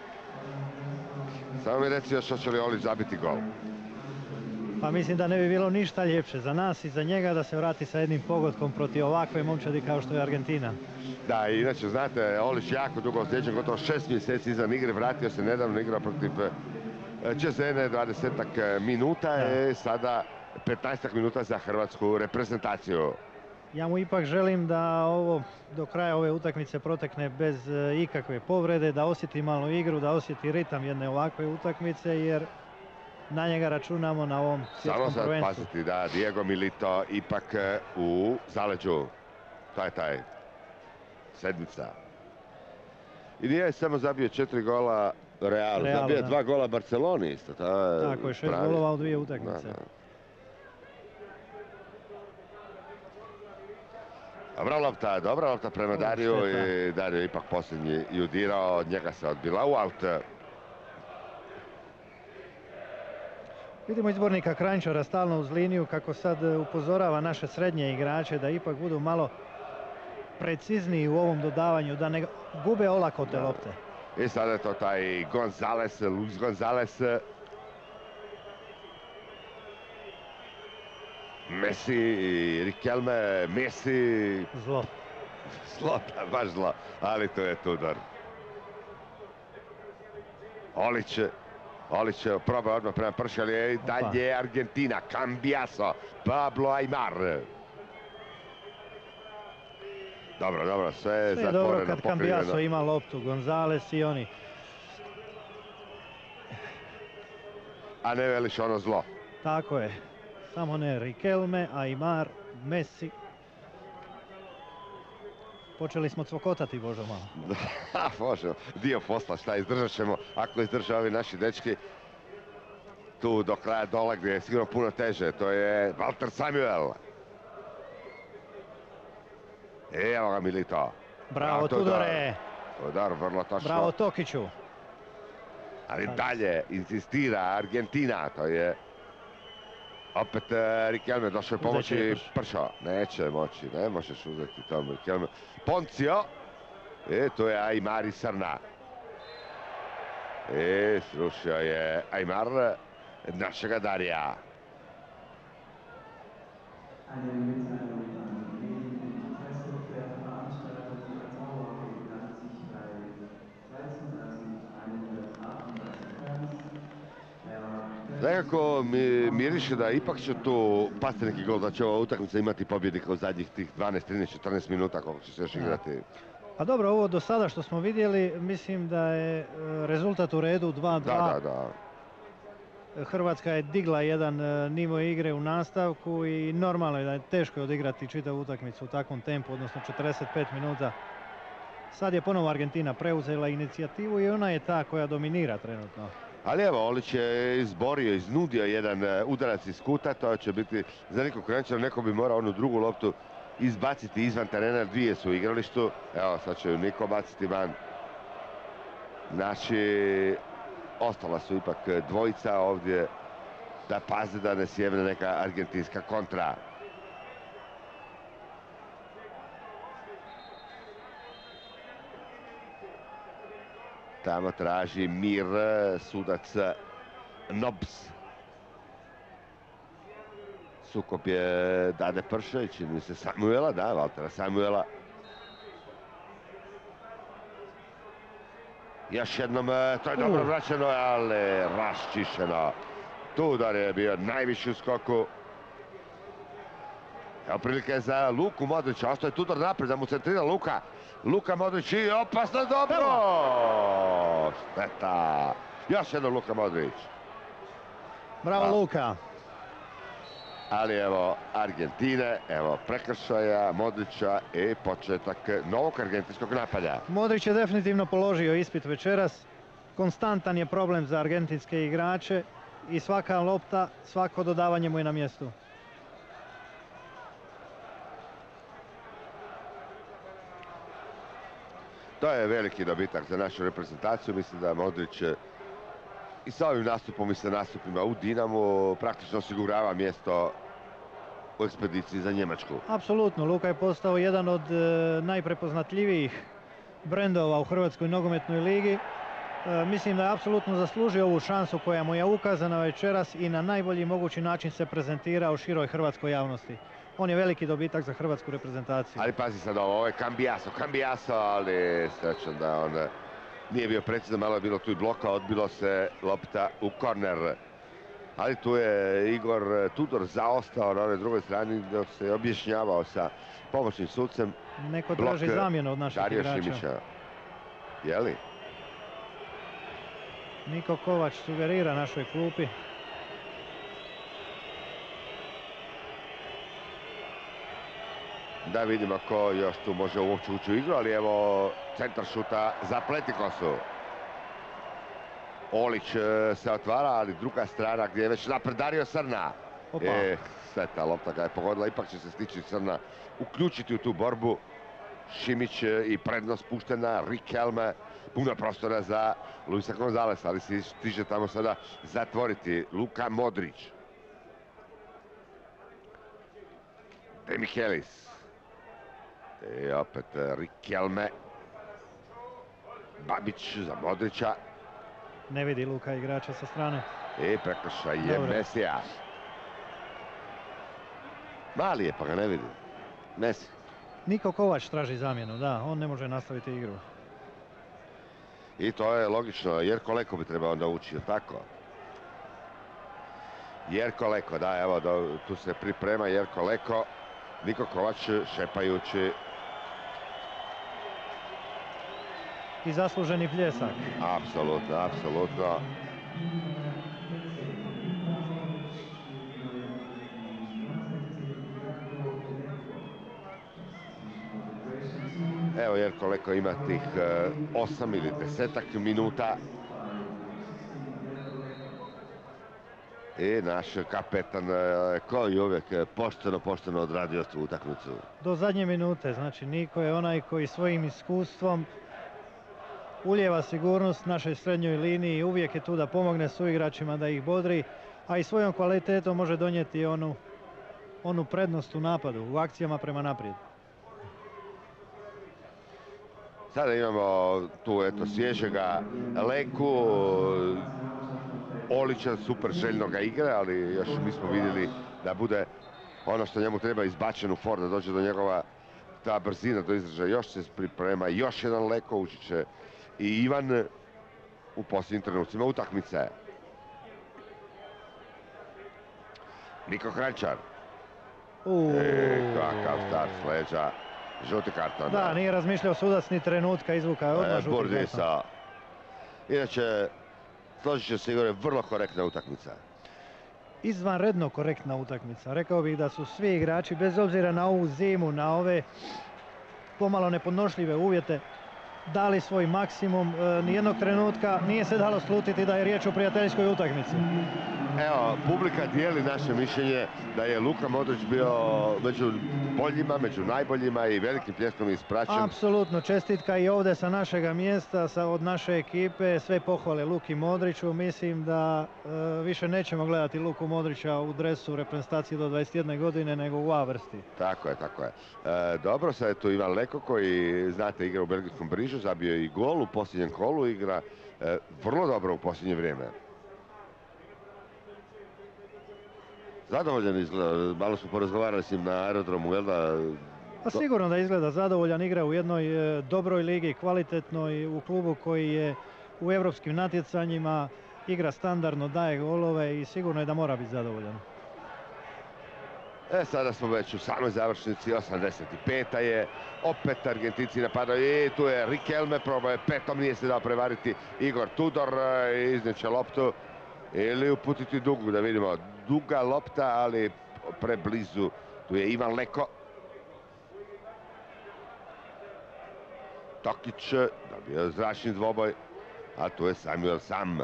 Samo mi reci još hoće li Olić zabiti gol. Pa mislim da ne bi bilo ništa ljepše za nas i za njega da se vrati sa jednim pogodkom protiv ovakve momčadi kao što je Argentina. Da, i inače, znate, Olić jako dugo ozlijeđen, gotovo šest mjeseci izvan igre, vratio se nedavno, igrao protiv Čezene, dvadesetak minuta, i sada petnaestak minuta za hrvatsku reprezentaciju. Ja mu ipak želim da ovo do kraja ove utakmice protekne bez e, ikakve povrede, da osjeti malu igru, da osjeti ritam jedne ovakve utakmice, jer na njega računamo na ovom Samo svjetskom sad prvenstvu. paziti da Diego Milito ipak u zaleđu. To je taj sedmica. I nije samo zabio četiri gola Realu, Realu, zabio je da. dva gola Barceloni isto. To je Tako je, šest pravi. golova u dvije utakmice. Da, da. Dobra lopta, dobra lopta prema O, Dariju šteta. i Dario je ipak posljednji i udirao, od njega se odbila u aut. Vidimo izbornika Kranjčara stalno uz liniju kako sad e, upozorava naše srednje igrače da ipak budu malo precizniji u ovom dodavanju, da ne gube olako te Da. lopte. I sada je to taj Gonzales, Luis Gonzales. Messi, Riquelme, Messi. Zlo. Zlo, da, baš zlo, ali to je Tudor. Olić, Olić proba odmah prema prši, ali je i dalje Argentina. Cambiaso, Pablo Aimar. Dobro, dobro, sve je Sve je dobro zatvoreno, kad Cambiaso pokriveno. ima loptu, Gonzales i oni. A ne veliš ono zlo. Tako je. Samo ne Riquelme, Aimar, Messi. Počeli smo cvokotati, Božo malo. Da, možemo. Dio posla, šta izdržat ćemo, ako izdržaju ovi naši dečki. Tu do kraja dole gdje je sigurno puno teže, to je Walter Samuel. Evo ga Milito. Bravo Tudore, Tudor, vrlo točno. bravo Tokiću. Ali dalje insistira Argentina, to je opet uh, Riquelme došao je pomoći Uzeće Prš. Pršo. Neće moći, ne možeš uzeti tamo Riquelme. Poncio, e, to je Aimar i Srna. E, srušio je Aimar našega Darija. Eine Mitteilung an die Medien und Presse. Der Veranstalter der Mauerweg bedankt sich bei dreizehn.einhundertachtunddreißig Fans. Der Nekako mi miriše da ipak će tu pasti neki gol, da će ova utakmica imati pobjednika u zadnjih tih dvanaest, trinaest, četrnaest minuta koliko će se još igrati. Pa dobro, ovo do sada što smo vidjeli, mislim da je e, rezultat u redu dva dva. Da, da, da. Hrvatska je digla jedan e, nivo igre u nastavku i normalno je da je teško odigrati čitavu utakmicu u takvom tempu, odnosno četrdeset pet minuta. Sad je ponovo Argentina preuzela inicijativu i ona je ta koja dominira trenutno. Ali evo, Olić je izborio, iznudio jedan e, udarac iz kuta, to će biti za nekog Kranjčara, neko bi morao onu drugu loptu izbaciti izvan terena, dvije su u igralištu. Evo, sad će ju Niko baciti van. Naši, ostala su ipak dvojica ovdje da paze da ne sjevne neka argentinska kontra. Tamo traži mir sudac Nobs. Sukob je Dade Prše, čini mi se Samuela, da, Valtera Samuela. Još jednom, to je dobro vraćeno, ali raščišeno. Tu udar je bio najviši u skoku. Evo prilike za Luku Modrića, ostaje Tudor naprijed da mu centrira Luka. Luka Modrić i opasno dobro! Šteta. Još jednom Luka Modrić. Bravo Luka. Ali evo Argentine, evo prekršaja Modrića i početak novog argentinskog napada. Modrić je definitivno položio ispit večeras. Konstantan je problem za argentinske igrače i svaka lopta, svako dodavanje mu je na mjestu. To je veliki dobitak za našu reprezentaciju. Mislim da Modrić i sa ovim nastupom i sa nastupima u Dinamu praktično osigurava mjesto u ekspediciji za Njemačku. Apsolutno, Luka je postao jedan od e, najprepoznatljivijih brendova u Hrvatskoj nogometnoj ligi. E, mislim da je apsolutno zaslužio ovu šansu koja mu je ukazana večeras i na najbolji mogući način se prezentirao široj hrvatskoj javnosti. On je veliki dobitak za hrvatsku reprezentaciju. Ali pazi sad ovo, ovo je Cambiaso, Cambiaso, ali srećan da on nije bio precizan, malo je bilo tu i bloka, odbilo se lopta u korner. Ali tu je Igor Tudor zaostao na onoj drugoj strani dok se objašnjavao sa pomoćnim sucem. Neko traži zamjenu od naših Dario igrača. Šimića. Je li? Niko Kovač sugerira našoj klupi. Da vidimo ko još tu može uopće ući u igru, ali evo centar šuta za Pletikosu. Olić se otvara, ali druga strana gdje je već napred Dario Srna. Opa. E, sveta lopta ga je pogodila, ipak će se stići Srna uključiti u tu borbu. Šimić i prednost puštena, Riquelme, puno prostora za Luisa Gonzalesa, ali se stiže tamo sada zatvoriti Luka Modrić. De Michelis. I opet Riquelme. Babić za Modrića. Ne vidi Luka igrača sa strane. I prekršaj je Mesija. Mali je pa ga ne vidi. Messi. Niko Kovač traži zamjenu, da, on ne može nastaviti igru. I to je logično, Jerko Leko bi trebao onda ući, tako? Jerko Leko, da, evo, da, tu se priprema Jerko Leko. Niko Kovač šepajući. I zasluženi pljesak. Apsolutno, apsolutno. Evo Jerko Leko ima tih osam ili desetak minuta. I naš kapetan koji uvijek pošteno, pošteno odradio tu utakmicu. Do zadnje minute, znači Niko je onaj koji svojim iskustvom ulijeva sigurnost našoj srednjoj liniji i uvijek je tu da pomogne suigračima, da ih bodri, a i svojom kvalitetom može donijeti onu, onu prednost u napadu, u akcijama prema naprijed. Sada imamo tu eto svježega Leku, Olića super željno ga igra, ali još nismo vidjeli da bude ono što njemu treba izbačen u for, da dođe do njegova ta brzina do izražaja. Još se priprema, još jedan Leko, ući će i Ivan u posljednjim trenucima utakmice. Niko Hrančar. E, kakav start s leđa. Žuti karton. Da, nije razmišljao sudac ni trenutka, izvuka je odmah žuti karton. Inače, složit će se Igor, vrlo korektna utakmica. Izvanredno korektna utakmica. Rekao bih da su svi igrači, bez obzira na ovu zimu, na ove pomalo nepodnošljive uvjete, dali svoj maksimum. E, nijednog trenutka nije se dalo slutiti da je riječ o prijateljskoj utakmici. Evo, publika dijeli naše mišljenje da je Luka Modrić bio među boljima, među najboljima i velikim pljeskom ispraćen. Apsolutno, čestitka i ovdje sa našega mjesta, sa, od naše ekipe, sve pohvale Luki Modriću. Mislim da e, više nećemo gledati Luku Modrića u dresu reprezentacije do dvadeset jedne godine, nego u A vrsti. Tako je, tako je. E, dobro, sad je tu Ivan Leko koji, znate, igra u belgijskom Brižu, zabio i gol u posljednjem kolu, igra e, vrlo dobro u posljednje vrijeme. Zadovoljan izgleda, malo smo porazgovarali s njim na aerodromu, jel da? Pa sigurno da izgleda zadovoljan, igra u jednoj e, dobroj ligi, kvalitetnoj, u klubu koji je u europskim natjecanjima, igra standardno, daje golove i sigurno je da mora biti zadovoljan. E, sada smo već u samoj završnici, osamdeset peta je, opet Argentinci napadaju i tu je Riquelme, probao je petom, nije se dao prevariti Igor Tudor, izneće loptu ili uputiti dugu, da vidimo, duga lopta, ali preblizu, tu je Ivan Leko. Tokić dobio zračni dvoboj, a tu je Samuel Sam.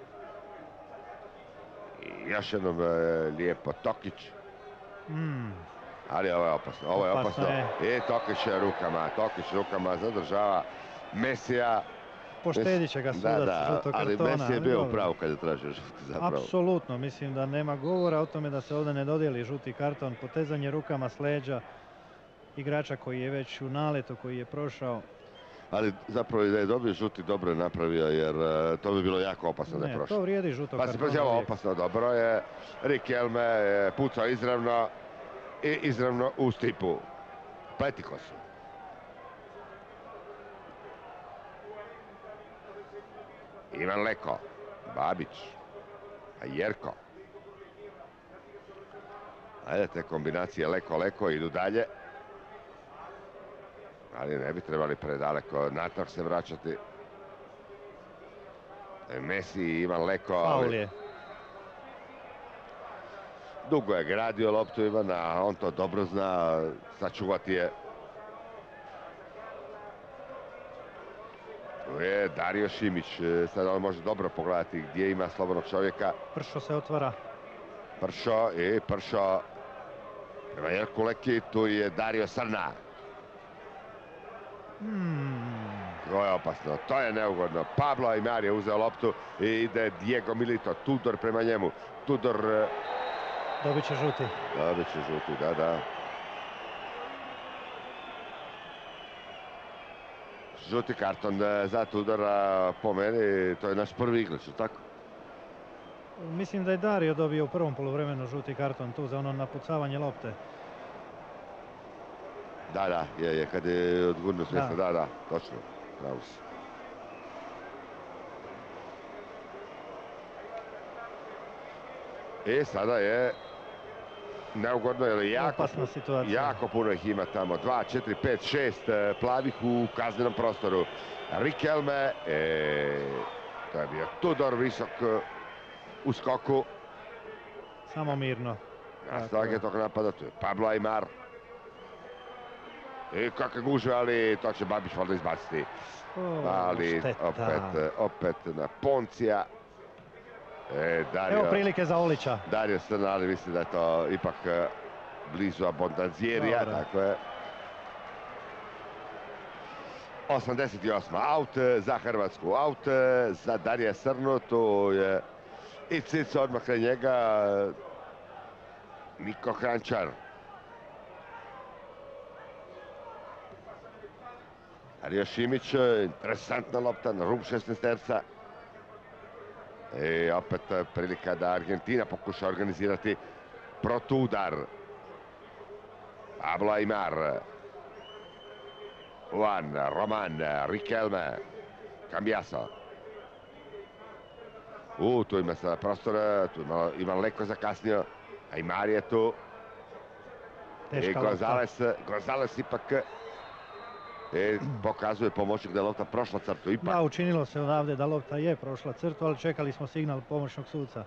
I još jednom e, lijepo Tokić. Mm. Ali ovo je opasno, ovo je Opasno opasno. je. I Tokić rukama, Tokić rukama zadržava Mesija. Poštedit će ga sudac Da, da, žutog ali kartona. Messi je ali bio dobro. u pravu kad je tražio žuti zapravo. Apsolutno, mislim da nema govora o tome da se ovdje ne dodijeli žuti karton. Potezanje rukama s leđa igrača koji je već u naletu, koji je prošao. Ali zapravo i da je dobio žuti, dobro je napravio, jer e, to bi bilo jako opasno da je Ne, prošlo. to vrijedi žutog Pa se kartona. pazi, ovo uvijek. opasno, dobro je. Riquelme je pucao izravno i izravno u stipu. Pletikos. Ivan Leko, Babić, a Jerko. Ajde, te kombinacije Leko-Leko idu dalje. Ali ne bi trebali predaleko natrag se vraćati. Messi i Ivan Leko. ali- Faul je. Dugo je gradio loptu Ivana, on to dobro zna, sačuvati je. Tu je Dario Šimić, e, sad on može dobro pogledati gdje ima slobodnog čovjeka. Pršo se otvara. Pršo i Pršo prema Jerku Leki, tu je Dario Srna. Hmm. To je opasno, to je neugodno. Pablo Aimar je uzeo loptu i ide Diego Milito, Tudor prema njemu. Tudor e, Dobit će žuti. dobit će žuti, da, da. Žuti karton e, za Tudora, po meni, to je naš prvi igrač, jel tako? Mislim da je Dario dobio u prvom poluvremenu žuti karton tu za ono napucavanje lopte. Da, da, je, je, kad je odgurnuo s mjesta, Da. da, da, točno, pravo si. I sada je neugodno, jer je jako, Opasna situacija. jako puno ih ima tamo, dva, četiri, pet, šest e, plavih u kaznenom prostoru. Riquelme, e, to je bio Tudor visok e, u skoku. Samo mirno. Nastavak je tog napada, tu je Pablo Aimar. I kakve gužve, ali to će Babić valjda izbaciti. O, Ali šteta. opet, opet na Poncija. E, Dario, Evo prilike za Olića. Dario Srna, ali mislim da je to ipak e, blizu Abondanzierija, Dobro. tako je. osamdeset osma aut e, za Hrvatsku, aut e, za Darija Srnu, tu je i Cico odmah kraj njega, e, Niko Hrančar. Dario Šimić, e, interesantna lopta na rub šesnaesterca. I opet e, prilika da Argentina pokuša organizirati protuudar. Pablo Aimar. Juan, Roman, Riquelme, Cambiaso. U, tu ima sada prostora, tu ima Ivan Leko zakasnio. Aimar je tu. I Teška lopta. Gonzales, Gonzales ipak i pokazuje pomoćnik da je lopta prošla crtu. Ipak Da, učinilo se odavde da lopta je prošla crtu, ali čekali smo signal pomoćnog suca.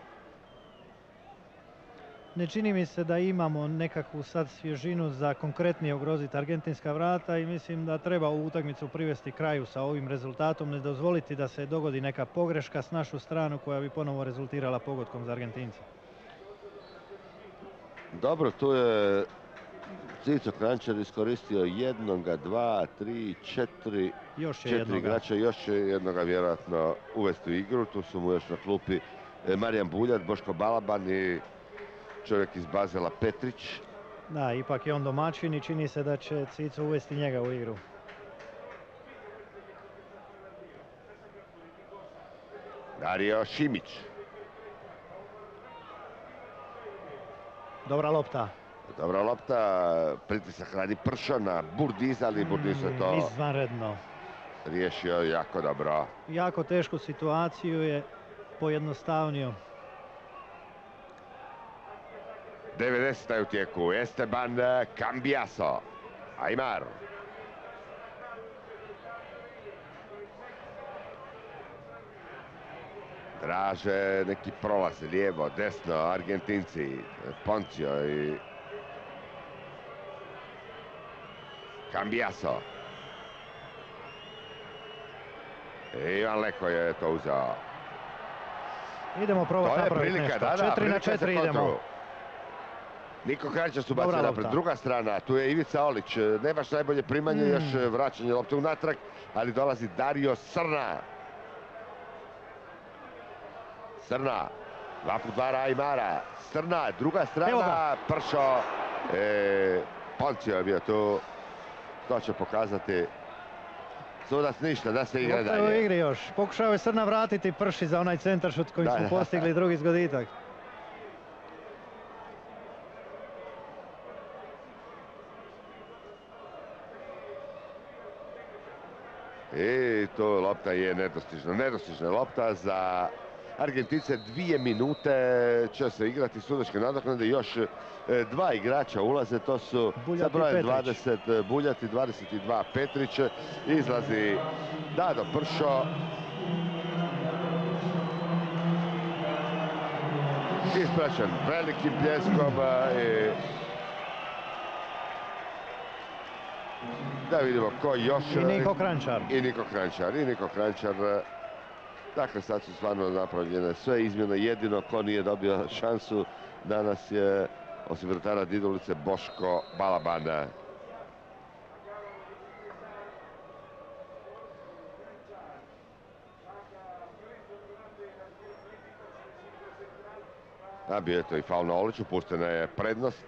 Ne čini mi se da imamo nekakvu sad svježinu za konkretnije ugroziti argentinska vrata i mislim da treba ovu utakmicu privesti kraju sa ovim rezultatom, ne dozvoliti da se dogodi neka pogreška s našu stranu koja bi ponovo rezultirala pogodkom za Argentince. dobro, tu je Cico Kranjčar iskoristio jednoga, dva, tri, četiri, Još je četiri jednoga. igrača, još će jednoga vjerojatno uvesti u igru, tu su mu još na klupi e, Marijan Buljat, Boško Balaban i čovjek iz Bazela Petrić. Da, ipak je on domaćin i čini se da će Cico uvesti njega u igru. Dario Šimić. Dobra lopta. Dobra lopta, pritisak radi pršao na Burdiza, ali Burdiz je to Izvanredno. riješio jako dobro. Jako tešku situaciju je pojednostavnio. devedeseta je u tijeku, Esteban Cambiaso, Aimar. Traže neki prolaz, lijevo, desno, Argentinci, Poncio i Cambiaso. Ivan Leko je to uzeo. Idemo probati napraviti nešto. Da, da, četiri na četiri idemo. Niko Kranjčar su bacio napred. Druga strana, tu je Ivica Olić. Ne baš najbolje primanje, mm. još vraćanje lopte unatrag, ali dolazi Dario Srna. Srna, dva put dva Aimara. Srna, druga strana, pršao. E, Poncio je bio tu. To će pokazati sudac ništa, da se igra dalje. Evo igri još. Pokušao je Srna vratiti, prši za onaj centaršut kojim smo postigli drugi zgoditak. I to lopta je nedostižna. Nedostižna lopta za Argentince. Dvije minute će se igrati sudačke nadoknade. Još dva igrača ulaze. To su sa brojem dvadeset Buljat i dvadeset dva Petrić. Izlazi Dado Pršo. Ispraćen velikim pljeskom. I da vidimo ko još. I Niko Kranjčar. I Niko Kranjčar. I Niko Kranjčar. Dakle, sad su stvarno napravljene sve izmjene. Jedino ko nije dobio šansu danas je, osim vratara Didulice, Boško Balabana. A bio je to i faul na Oliću, puštena je prednost.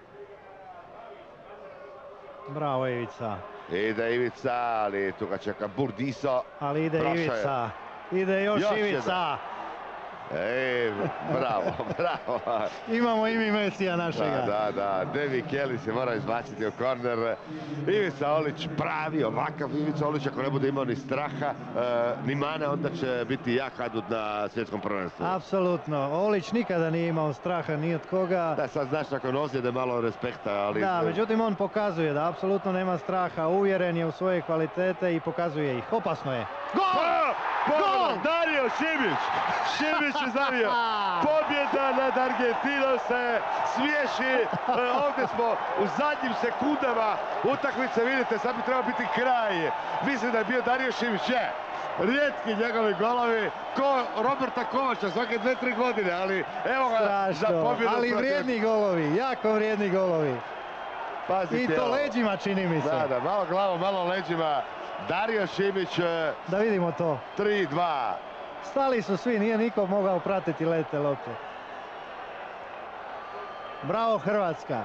Bravo Ivica. Ide Ivica, ali tu ga čeka Burdiso. Ali ide Ivica. Ide još, još Ivica. Ej, bravo, bravo. Imamo i mi Mesija našega. Da, da, da. Devi Kelly se mora izbaciti u korner. Ivica Olić pravi, ovakav Ivica Olić, ako ne bude imao ni straha, e, ni mane, onda će biti jak adut na svjetskom prvenstvu. Apsolutno. Olić nikada nije imao straha ni od koga. Da, sad znaš, nakon ozljede malo respekta, ali... Da, međutim on pokazuje da apsolutno nema straha, uvjeren je u svoje kvalitete i pokazuje ih. Opasno je. Gol! Gol! Dario Šimić! Šimić je zavio. Pobjeda nad Argentinom se sviješi. Ovdje smo u zadnjim sekundama utakmice, vidite, sad bi trebao biti kraj. Mislim da je bio Dario Šimić. Je, rijetki njegovi golovi, ko Roberta Kovača svake dve, tri godine, ali evo ga. Strašno, za pobjedu. Ali vrijedni golovi, jako vrijedni golovi. Pazi, i to tijelo. Leđima, čini mi se. Da, da, malo glavom, malo leđima. Dario Šimić. Da vidimo to. tri dva. Stali su svi, nije niko mogao pratiti lete lopte. Bravo Hrvatska.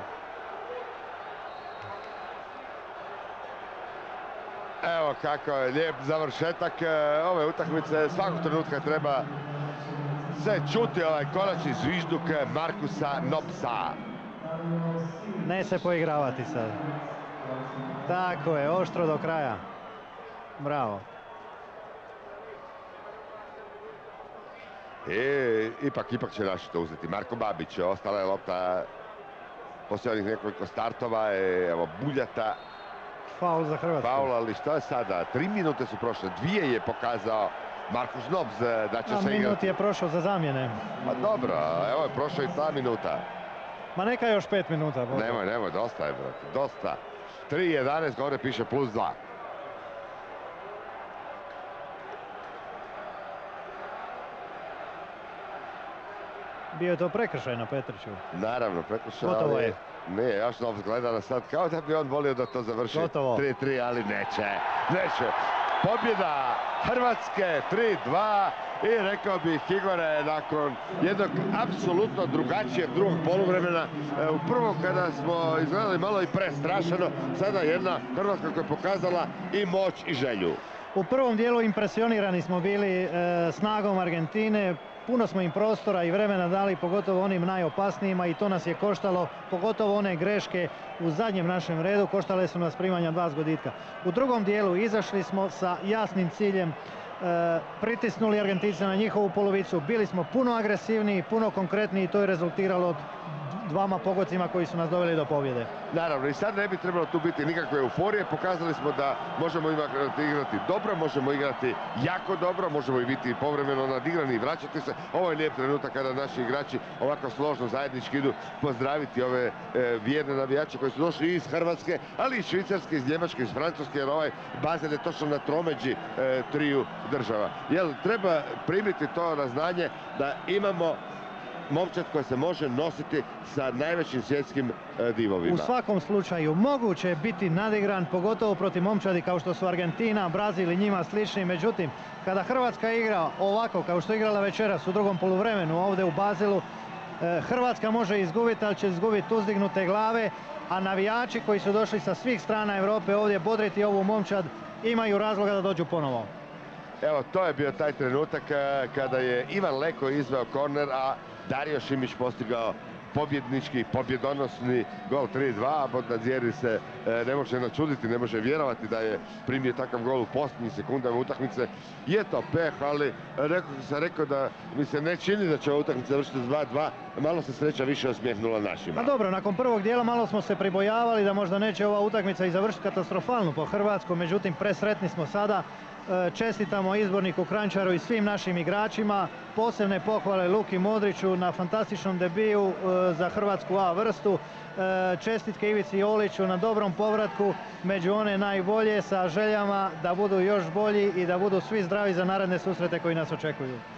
Evo kako je lijep završetak ove utakmice. Svakog trenutka treba se čuti ovaj konačni zvižduk Markusa Nobsa. Ne se poigravati sad. Tako je, oštro do kraja. Bravo. I ipak, ipak će naši to uzeti. Marko Babić, ostala je lopta poslije onih nekoliko startova. Evo Buljata. Faul za Hrvatsku. Faul, ali što je sada? Tri minute su prošle. Dvije je pokazao Markus Nobs da će A se minut igrati. je prošao za zamjene. Pa dobro, evo je prošlo i ta minuta. Ma neka još pet minuta. Boga. Nemoj, nemoj, dosta je, brate, dosta. tri jedanaest, gore piše plus dva. Bio je to prekršaj na Petriću. Naravno, prekršaj, gotovo ali... je. Ne, još Nobs gleda na sad kao da bi on volio da to završi. Gotovo. tri tri, ali neće, neće. Pobjeda Hrvatske, tri dva. I rekao bih, Igore, nakon jednog apsolutno drugačijeg drugog poluvremena, u prvom kada smo izgledali malo i prestrašeno, sada jedna Hrvatska koja je pokazala i moć i želju. U prvom dijelu impresionirani smo bili e, snagom Argentine, puno smo im prostora i vremena dali, pogotovo onim najopasnijima, i to nas je koštalo, pogotovo one greške u zadnjem našem redu, koštale su nas primanja dva zgoditka. U drugom dijelu izašli smo sa jasnim ciljem, e, pritisnuli Argentince na njihovu polovicu, bili smo puno agresivniji, puno konkretniji i to je rezultiralo od dvama pogodcima koji su nas doveli do pobjede. Naravno, i sad ne bi trebalo tu biti nikakve euforije, pokazali smo da možemo igrati dobro, možemo igrati jako dobro, možemo i biti povremeno nadigrani i vraćati se. Ovo je lijep trenutak kada naši igrači ovako složno zajednički idu pozdraviti ove e, vjerne navijače koji su došli iz Hrvatske, ali iz Švicarske, iz Njemačke, iz Francuske, jer ovaj bazen je točno na tromeđi e, triju država. Jel, treba primiti to na znanje da imamo momčad koja se može nositi sa najvećim svjetskim e, divovima. U svakom slučaju moguće je biti nadigran, pogotovo protiv momčadi kao što su Argentina, Brazil i njima slični. Međutim, kada Hrvatska igra ovako kao što je igrala večeras u drugom poluvremenu ovdje u Baselu, e, Hrvatska može izgubiti, ali će izgubiti uzdignute glave, a navijači koji su došli sa svih strana Europe ovdje bodriti ovu momčad imaju razloga da dođu ponovo. Evo, to je bio taj trenutak kada je Ivan Leko izveo korner, a Dario Šimić postigao pobjednički, pobjedonosni gol tri dva, a Bondanzieri se e, ne može načuditi, ne može vjerovati da je primio takav gol u posljednjim sekundama utakmice. Je to peh, ali rekao sam rekao da mi se ne čini da će ova utakmica završiti dva dva, malo se sreća više osmijehnula našima. A dobro, nakon prvog dijela malo smo se pribojavali da možda neće ova utakmica i završiti katastrofalno po Hrvatskom, međutim presretni smo sada. Čestitamo izborniku Kranjčaru i svim našim igračima. Posebne pohvale Luki Modriću na fantastičnom debiju za Hrvatsku A vrstu. Čestitke Ivici Oliću na dobrom povratku među one najbolje, sa željama da budu još bolji i da budu svi zdravi za naredne susrete koji nas očekuju.